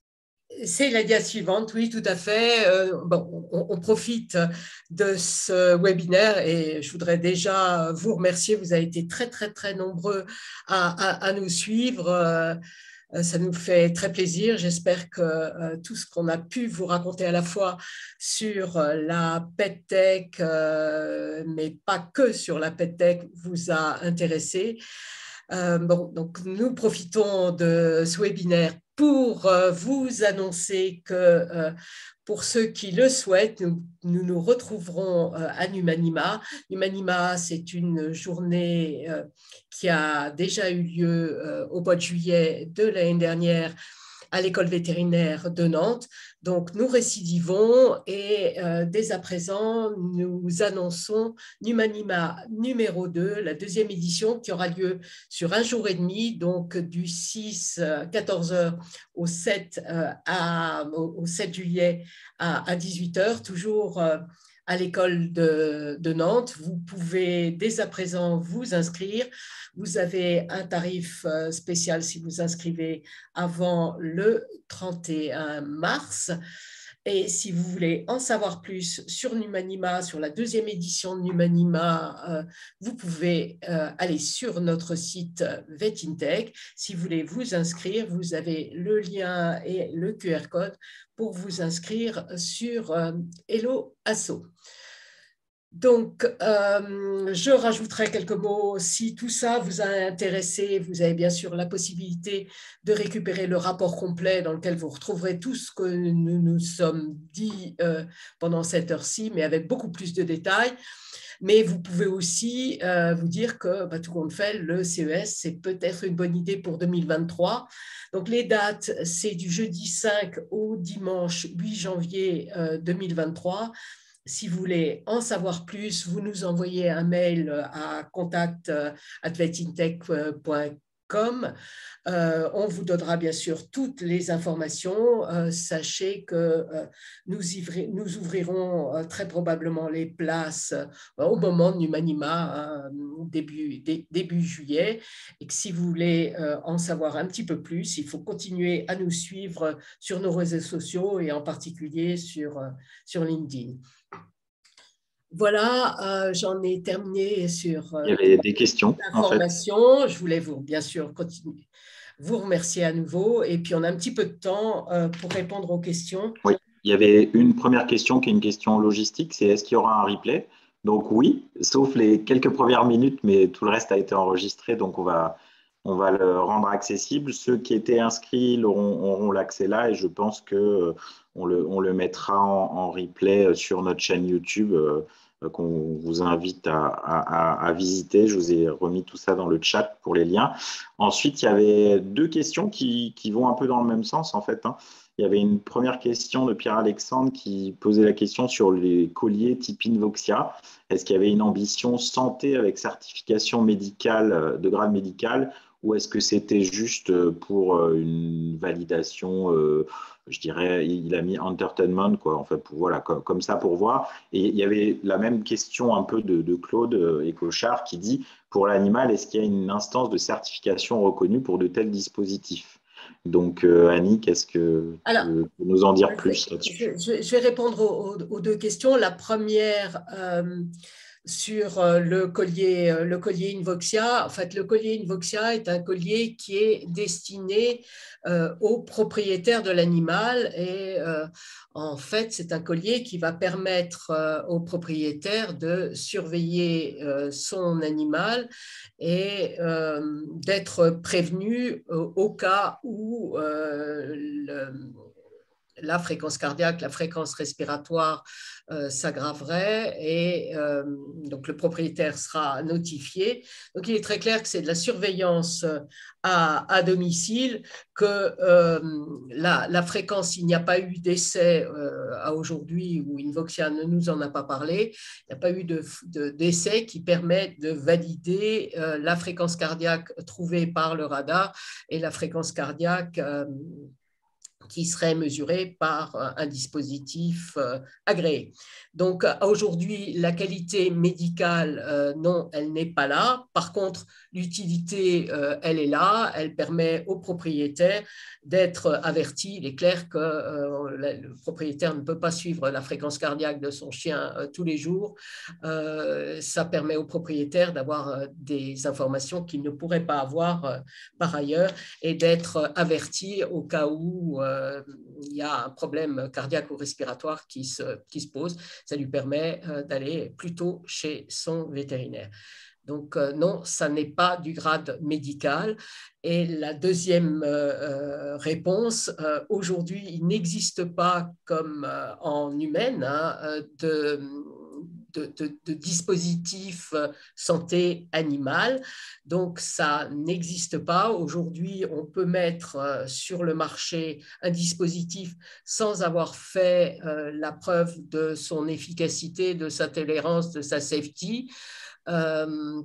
Speaker 1: C'est la dia suivante, oui, tout à fait. Euh, bon, on, on profite de ce webinaire et je voudrais déjà vous remercier. Vous avez été très, très, très nombreux à, à, à nous suivre. Euh, Ça nous fait très plaisir. J'espère que euh, tout ce qu'on a pu vous raconter à la fois sur euh, la PetTech, euh, mais pas que sur la PetTech, vous a intéressé. Euh, bon, donc nous profitons de ce webinaire pour euh, vous annoncer que euh, pour ceux qui le souhaitent, nous nous, nous retrouverons euh, à Numanima. Numanima, c'est une journée euh, qui a déjà eu lieu euh, au mois de juillet de l'année dernière à l'école vétérinaire de Nantes. Donc, nous récidivons et euh, dès à présent, nous annonçons Numanima numéro deux, la deuxième édition qui aura lieu sur un jour et demi, donc du six à quatorze heures au sept, euh, à, au sept juillet à, à dix-huit heures, toujours euh, à l'école de, de Nantes. Vous pouvez dès à présent vous inscrire. Vous avez un tarif spécial si vous inscrivez avant le trente et un mars. Et si vous voulez en savoir plus sur Numanima, sur la deuxième édition de Numanima, euh, vous pouvez euh, aller sur notre site VetInTech. Si vous voulez vous inscrire, vous avez le lien et le Q R code pour vous inscrire sur euh, Hello Asso. Donc, euh, je rajouterai quelques mots. Si tout ça vous a intéressé, vous avez bien sûr la possibilité de récupérer le rapport complet dans lequel vous retrouverez tout ce que nous nous sommes dit euh, pendant cette heure-ci, mais avec beaucoup plus de détails. Mais vous pouvez aussi euh, vous dire que, bah, tout compte fait, le C E S, c'est peut-être une bonne idée pour deux mille vingt-trois. Donc, les dates, c'est du jeudi cinq au dimanche huit janvier euh, deux mille vingt-trois. Si vous voulez en savoir plus, vous nous envoyez un mail à contact arobase vetintech point com. Euh, on vous donnera bien sûr toutes les informations. Euh, sachez que euh, nous, ivri- nous ouvrirons euh, très probablement les places euh, au moment de Numanima, hein, début, dé, début juillet, et que si vous voulez euh, en savoir un petit peu plus, il faut continuer à nous suivre sur nos réseaux sociaux et en particulier sur, euh, sur LinkedIn. Voilà, euh, j'en ai terminé sur euh,
Speaker 6: Il y avait des questions,
Speaker 1: l'information.
Speaker 6: En fait.
Speaker 1: Je voulais vous, bien sûr, continuer, vous remercier à nouveau. Et puis, on a un petit peu de temps euh, pour répondre aux questions.
Speaker 6: Oui, il y avait une première question qui est une question logistique, c'est est-ce qu'il y aura un replay? Donc oui, sauf les quelques premières minutes, mais tout le reste a été enregistré, donc on va, on va le rendre accessible. Ceux qui étaient inscrits auront, auront l'accès là et je pense qu'on le, on le mettra en, en replay sur notre chaîne YouTube euh, qu'on vous invite à, à, à visiter. Je vous ai remis tout ça dans le chat pour les liens. Ensuite, il y avait deux questions qui, qui vont un peu dans le même sens en fait, hein. Il y avait une première question de Pierre-Alexandre qui posait la question sur les colliers type Invoxia. Est-ce qu'il y avait une ambition santé avec certification médicale, de grade médical, ou est-ce que c'était juste pour une validation, euh, je dirais, il a mis entertainment, quoi, en fait, pour, voilà, comme, comme ça pour voir. Et il y avait la même question un peu de, de Claude Écochard qui dit, pour l'animal, est-ce qu'il y a une instance de certification reconnue pour de tels dispositifs? Donc, euh, Annie, qu'est-ce que
Speaker 1: Alors,
Speaker 6: tu peux nous en dire plus là-dessus?
Speaker 1: je, je vais répondre aux, aux, deux questions. La première, euh, sur le collier, le collier Invoxia. En fait, le collier Invoxia est un collier qui est destiné euh, aux propriétaires de l'animal et euh, en fait, c'est un collier qui va permettre euh, aux propriétaires de surveiller euh, son animal et euh, d'être prévenu au, au cas où euh, le, la fréquence cardiaque, la fréquence respiratoire euh, s'aggraverait et euh, donc le propriétaire sera notifié. Donc il est très clair que c'est de la surveillance à, à domicile, que euh, la, la fréquence, il n'y a pas eu d'essai euh, à aujourd'hui où Invoxia ne nous en a pas parlé, il n'y a pas eu de, de, d'essai qui permet de valider euh, la fréquence cardiaque trouvée par le radar et la fréquence cardiaque euh, qui serait mesuré par un dispositif agréé. Donc aujourd'hui, la qualité médicale, euh, non, elle n'est pas là. Par contre, l'utilité, euh, elle est là. Elle permet aux propriétaires d'être avertis. Il est clair que euh, le propriétaire ne peut pas suivre la fréquence cardiaque de son chien euh, tous les jours. Euh, ça permet aux propriétaires d'avoir euh, des informations qu'ils ne pourraient pas avoir euh, par ailleurs et d'être avertis au cas où euh, il y a un problème cardiaque ou respiratoire qui se, qui se pose. Ça lui permet euh, d'aller plutôt chez son vétérinaire. Donc euh, non, ça n'est pas du grade médical. Et la deuxième euh, réponse, euh, aujourd'hui, il n'existe pas comme euh, en humaine hein, de, de, de, de dispositif santé animale. Donc ça n'existe pas. Aujourd'hui, on peut mettre euh, sur le marché un dispositif sans avoir fait euh, la preuve de son efficacité, de sa tolérance, de sa safety. Euh,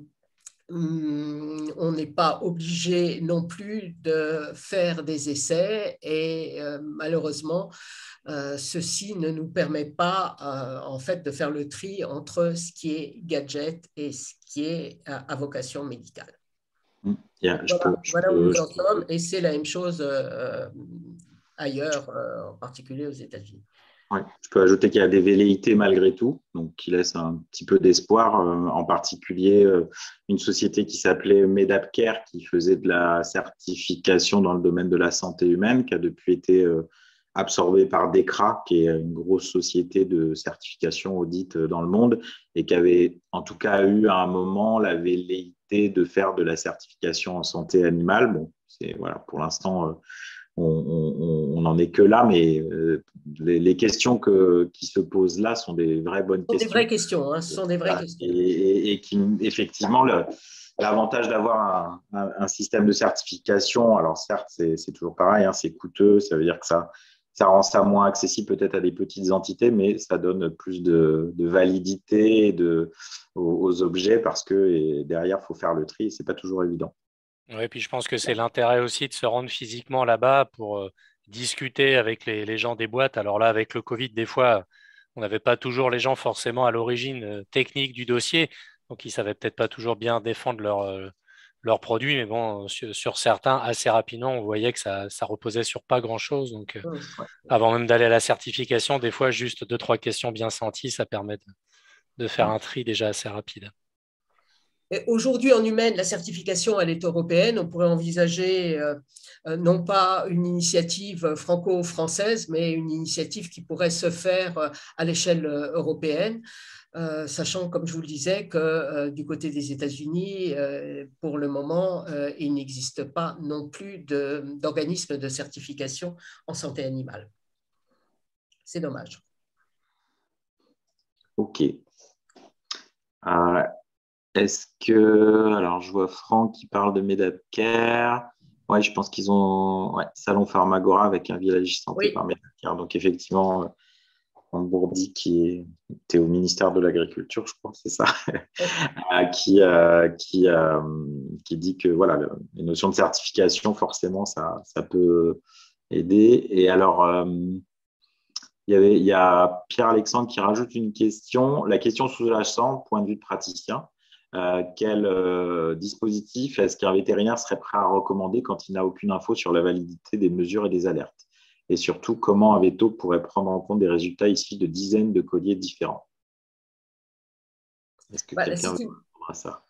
Speaker 1: on n'est pas obligé non plus de faire des essais et euh, malheureusement, euh, ceci ne nous permet pas euh, en fait de faire le tri entre ce qui est gadget et ce qui est euh, à vocation médicale.
Speaker 6: Yeah,
Speaker 1: voilà,
Speaker 6: peux,
Speaker 1: voilà
Speaker 6: peux,
Speaker 1: où nous
Speaker 6: je
Speaker 1: en
Speaker 6: peux.
Speaker 1: sommes et c'est la même chose euh, ailleurs, euh, en particulier aux États-Unis.
Speaker 6: Ouais, je peux ajouter qu'il y a des velléités malgré tout, donc qui laissent un petit peu d'espoir, euh, en particulier euh, une société qui s'appelait Medapcare qui faisait de la certification dans le domaine de la santé humaine, qui a depuis été euh, absorbée par DEKRA, qui est une grosse société de certification audit dans le monde et qui avait en tout cas eu à un moment la velléité de faire de la certification en santé animale. Bon, c'est voilà, pour l'instant. Euh, on n'en est que là, mais euh, les, les questions que, qui se posent là sont des vraies bonnes questions.
Speaker 1: Des vraies questions, hein, ce sont des vraies questions.
Speaker 6: Et, et, et qui, effectivement, le, l'avantage d'avoir un, un, un système de certification, alors certes, c'est, c'est toujours pareil, hein, c'est coûteux, ça veut dire que ça, ça rend ça moins accessible peut-être à des petites entités, mais ça donne plus de, de validité de, aux, aux objets parce que et derrière, il faut faire le tri et ce n'est pas toujours évident.
Speaker 3: Oui, puis je pense que c'est l'intérêt aussi de se rendre physiquement là-bas pour euh, discuter avec les, les gens des boîtes. Alors là, avec le Covid, des fois, on n'avait pas toujours les gens forcément à l'origine euh, technique du dossier, donc ils ne savaient peut-être pas toujours bien défendre leur, euh, leurs produits, mais bon, sur, sur certains, assez rapidement, on voyait que ça, ça reposait sur pas grand-chose. Donc, euh,
Speaker 1: Ouais.
Speaker 3: avant même d'aller à la certification, des fois, juste deux, trois questions bien senties, ça permet de, de faire un tri déjà assez rapide.
Speaker 1: Aujourd'hui, en humaine, la certification, elle est européenne. On pourrait envisager euh, non pas une initiative franco-française, mais une initiative qui pourrait se faire euh, à l'échelle européenne, euh, sachant, comme je vous le disais, que euh, du côté des États-Unis, euh, pour le moment, euh, il n'existe pas non plus d'organisme de, de certification en santé animale. C'est dommage.
Speaker 6: Ok. Euh, Est-ce que, alors je vois Franck qui parle de Medapcare. Ouais, je pense qu'ils ont ouais, Salon Pharmagora avec un village santé
Speaker 1: Oui.
Speaker 6: par Medapcare. Donc effectivement, Franck Bourdi qui était au ministère de l'Agriculture, je crois, c'est ça, qui, euh, qui, euh, qui dit que voilà, le, les notions de certification, forcément, ça, ça peut aider. Et alors, euh, il y avait, il y a Pierre-Alexandre qui rajoute une question. La question sous-jacente, point de vue de praticien. Euh, quel euh, dispositif est-ce qu'un vétérinaire serait prêt à recommander quand il n'a aucune info sur la validité des mesures et des alertes? Et surtout, comment un veto pourrait prendre en compte des résultats issus de dizaines de colliers différents? Est-ce que bah, quelqu'un veut répondre à ça?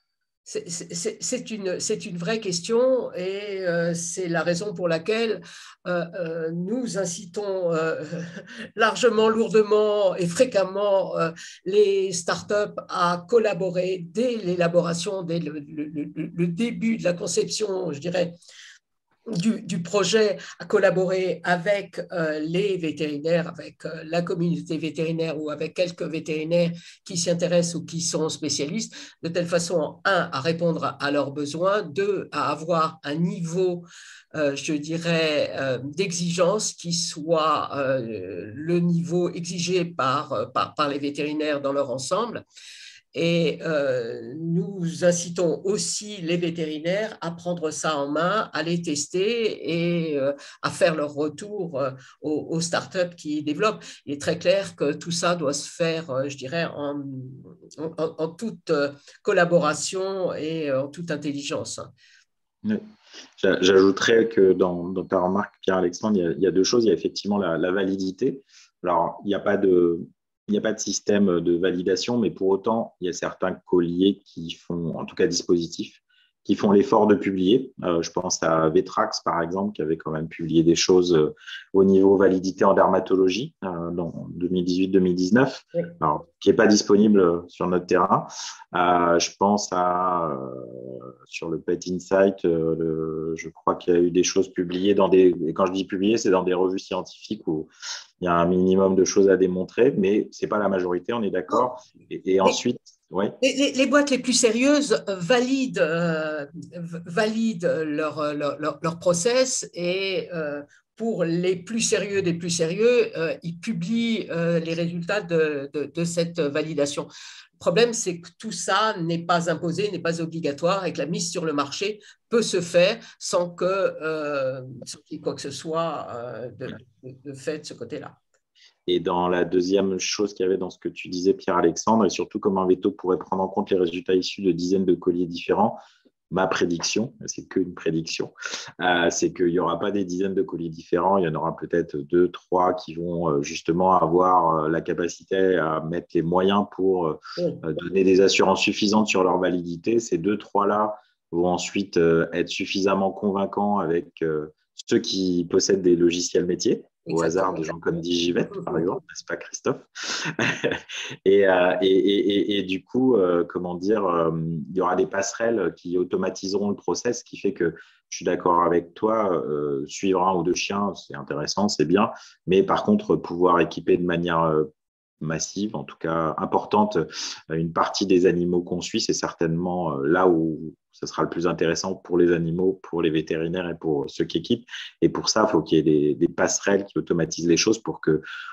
Speaker 1: C'est une, une vraie question et euh, c'est la raison pour laquelle euh, euh, nous incitons euh, largement, lourdement et fréquemment euh, les startups à collaborer dès l'élaboration, dès le, le, le, le début de la conception, je dirais, Du, du projet, à collaborer avec euh, les vétérinaires, avec euh, la communauté vétérinaire ou avec quelques vétérinaires qui s'y intéressent ou qui sont spécialistes, de telle façon, un, à répondre à, à leurs besoins, deux, à avoir un niveau, euh, je dirais, euh, d'exigence qui soit euh, le niveau exigé par, par, par les vétérinaires dans leur ensemble. Et euh, nous incitons aussi les vétérinaires à prendre ça en main, à les tester et euh, à faire leur retour euh, aux, aux startups qui développent. Il est très clair que tout ça doit se faire, euh, je dirais, en, en, en toute euh, collaboration et en toute intelligence.
Speaker 6: Oui. J'ajouterais que dans, dans ta remarque, Pierre-Alexandre, il, il y a deux choses. Il y a effectivement la, la validité. Alors, il n'y a pas de... Il n'y a pas de système de validation, mais pour autant, il y a certains colliers qui font, en tout cas dispositifs, qui font l'effort de publier. Euh, je pense à Vetrax, par exemple, qui avait quand même publié des choses euh, au niveau validité en dermatologie euh, dans deux mille dix-huit deux mille dix-neuf, oui. Alors, qui n'est pas disponible sur notre terrain. Euh, je pense à, euh, sur le Pet Insight, euh, le, je crois qu'il y a eu des choses publiées dans des, et quand je dis publiées, c'est dans des revues scientifiques où il y a un minimum de choses à démontrer, mais ce n'est pas la majorité, on est d'accord. Et, et ensuite, oui.
Speaker 1: Les, les, les boîtes les plus sérieuses valident, euh, valident leur, leur, leur, leur process et euh, pour les plus sérieux des plus sérieux, euh, ils publient euh, les résultats de, de, de cette validation. Le problème, c'est que tout ça n'est pas imposé, n'est pas obligatoire et que la mise sur le marché peut se faire sans que euh, sans qu'il y ait quoi que ce soit euh, de, de, de fait de ce côté-là.
Speaker 6: Et dans la deuxième chose qu'il y avait dans ce que tu disais, Pierre-Alexandre, et surtout comment un veto pourrait prendre en compte les résultats issus de dizaines de colliers différents, ma prédiction, c'est qu'une prédiction, euh, c'est qu'il n'y aura pas des dizaines de colliers différents, il y en aura peut-être deux, trois qui vont euh, justement avoir euh, la capacité à mettre les moyens pour euh, donner des assurances suffisantes sur leur validité. Ces deux, trois-là vont ensuite euh, être suffisamment convaincants avec euh, ceux qui possèdent des logiciels métiers. Au Exactement. Hasard, des gens comme Digivet, par exemple, n'est-ce pas, Christophe? et, euh, et, et, et du coup, euh, comment dire, euh, il y aura des passerelles qui automatiseront le process, ce qui fait que je suis d'accord avec toi, euh, suivre un ou deux chiens, c'est intéressant, c'est bien, mais par contre, pouvoir équiper de manière euh, massive, en tout cas importante, une partie des animaux qu'on suit, c'est certainement là où ce sera le plus intéressant pour les animaux, pour les vétérinaires et pour ceux qui équipent. Et pour ça, il faut qu'il y ait des, des passerelles qui automatisent les choses pour que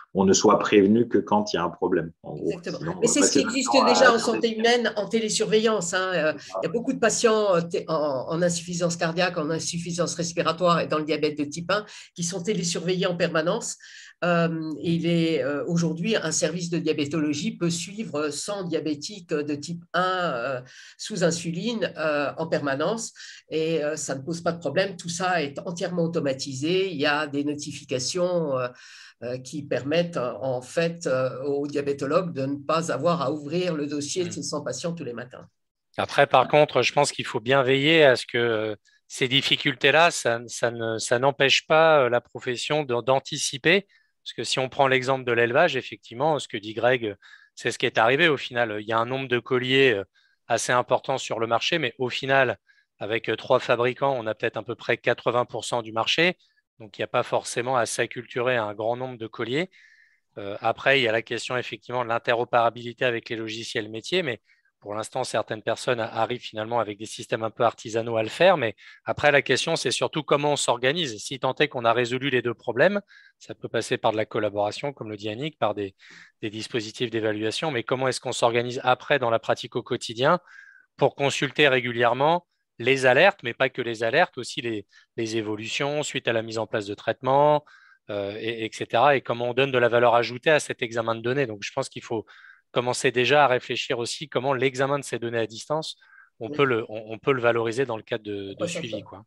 Speaker 6: on ne soit prévenu que quand il y a un problème. En gros.
Speaker 1: Exactement.
Speaker 6: Sinon,
Speaker 1: Mais c'est ce qui existe déjà
Speaker 6: à...
Speaker 1: en santé humaine, en télésurveillance. Hein. Il y a beaucoup de patients en, en insuffisance cardiaque, en insuffisance respiratoire et dans le diabète de type un qui sont télésurveillés en permanence. Euh, il est euh, aujourd'hui un service de diabétologie peut suivre cent diabétiques de type un euh, sous insuline euh, en permanence et euh, ça ne pose pas de problème. Tout ça est entièrement automatisé. Il y a des notifications euh, euh, qui permettent en fait euh, aux diabétologues de ne pas avoir à ouvrir le dossier de ces cent patients tous les matins.
Speaker 3: Après, par contre, je pense qu'il faut bien veiller à ce que euh, ces difficultés-là, ça, ça ne, ça n'empêche pas euh, la profession de, d'anticiper. Parce que si on prend l'exemple de l'élevage, effectivement, ce que dit Greg, c'est ce qui est arrivé au final. Il y a un nombre de colliers euh, assez important sur le marché, mais au final, avec euh, trois fabricants, on a peut-être à peu près quatre-vingts pour cent du marché. Donc, il n'y a pas forcément à s'acculturer un grand nombre de colliers. Euh, après, il y a la question effectivement de l'interopérabilité avec les logiciels métiers, mais pour l'instant, certaines personnes arrivent finalement avec des systèmes un peu artisanaux à le faire. Mais après, la question, c'est surtout comment on s'organise. Si tant est qu'on a résolu les deux problèmes, ça peut passer par de la collaboration, comme le dit Annick, par des, des dispositifs d'évaluation. Mais comment est-ce qu'on s'organise après dans la pratique au quotidien pour consulter régulièrement les alertes, mais pas que les alertes, aussi les, les évolutions suite à la mise en place de traitements, euh, et, etc. Et comment on donne de la valeur ajoutée à cet examen de données. Donc, je pense qu'il faut commencer déjà à réfléchir aussi comment l'examen de ces données à distance, on, oui. peut, le, on, on peut le valoriser dans le cadre de, de suivi, quoi.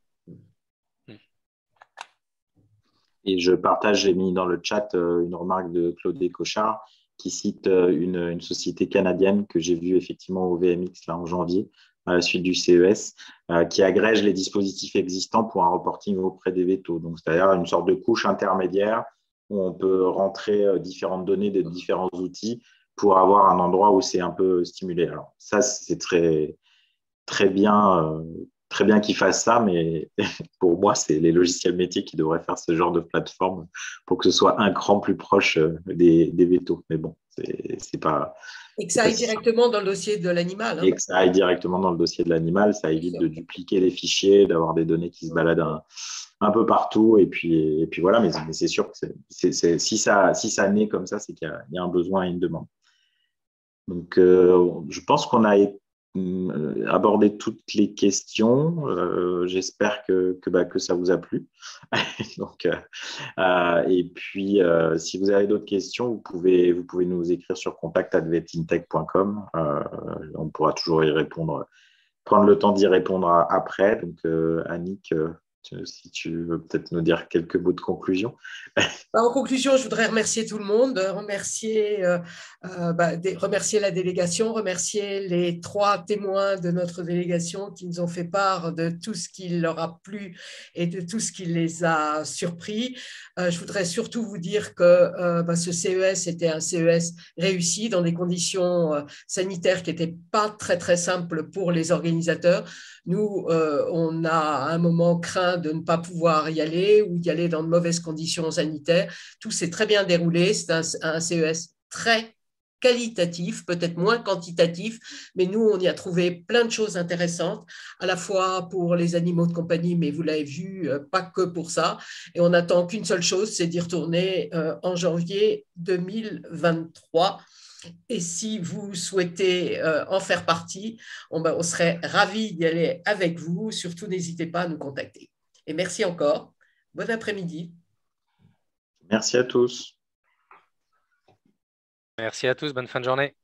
Speaker 6: Et je partage, j'ai mis dans le chat une remarque de Claude Cochard qui cite une, une société canadienne que j'ai vue effectivement au V M X là, en janvier, à la suite du C E S, euh, qui agrège les dispositifs existants pour un reporting auprès des vétos. Donc, c'est-à-dire une sorte de couche intermédiaire où on peut rentrer différentes données de différents outils pour avoir un endroit où c'est un peu stimulé. Alors, ça, c'est très, très bien, euh, très bien qu'ils fassent ça, mais pour moi, c'est les logiciels métiers qui devraient faire ce genre de plateforme pour que ce soit un cran plus proche des, des vétos. Mais bon, c'est, c'est pas...
Speaker 1: Et que ça aille directement dans le dossier de l'animal. Hein.
Speaker 6: Et que ça aille directement dans le dossier de l'animal, ça évite de dupliquer les fichiers, d'avoir des données qui se baladent un, un peu partout. Et puis, et puis voilà, mais, mais c'est sûr que c'est, c'est, c'est, si, ça, si ça naît comme ça, c'est qu'il y a, il y a un besoin et une demande. Donc, euh, je pense qu'on a euh, abordé toutes les questions. Euh, j'espère que, que, bah, que ça vous a plu. Donc, euh, euh, et puis, euh, si vous avez d'autres questions, vous pouvez, vous pouvez nous écrire sur contact arobase vetintech point com. Euh, on pourra toujours y répondre, prendre le temps d'y répondre après. Donc, euh, Annick, euh, si tu veux peut-être nous dire quelques mots de conclusion.
Speaker 1: En conclusion, je voudrais remercier tout le monde, remercier, euh, euh, bah, des, remercier la délégation, remercier les trois témoins de notre délégation qui nous ont fait part de tout ce qui leur a plu et de tout ce qui les a surpris. Euh, je voudrais surtout vous dire que euh, bah, ce C E S était un C E S réussi dans des conditions euh, sanitaires qui n'étaient pas très, très simples pour les organisateurs. Nous, euh, on a à un moment craint de ne pas pouvoir y aller ou y aller dans de mauvaises conditions sanitaires. Tout s'est très bien déroulé. C'est un, un C E S très qualitatif, peut-être moins quantitatif, mais nous, on y a trouvé plein de choses intéressantes, à la fois pour les animaux de compagnie, mais vous l'avez vu, pas que pour ça. Et on n'attend qu'une seule chose, c'est d'y retourner euh, en janvier deux mille vingt-trois. Et si vous souhaitez euh, en faire partie, on, ben, on serait ravis d'y aller avec vous. Surtout, n'hésitez pas à nous contacter. Et merci encore. Bon après-midi.
Speaker 6: Merci à tous.
Speaker 3: Merci à tous. Bonne fin de journée.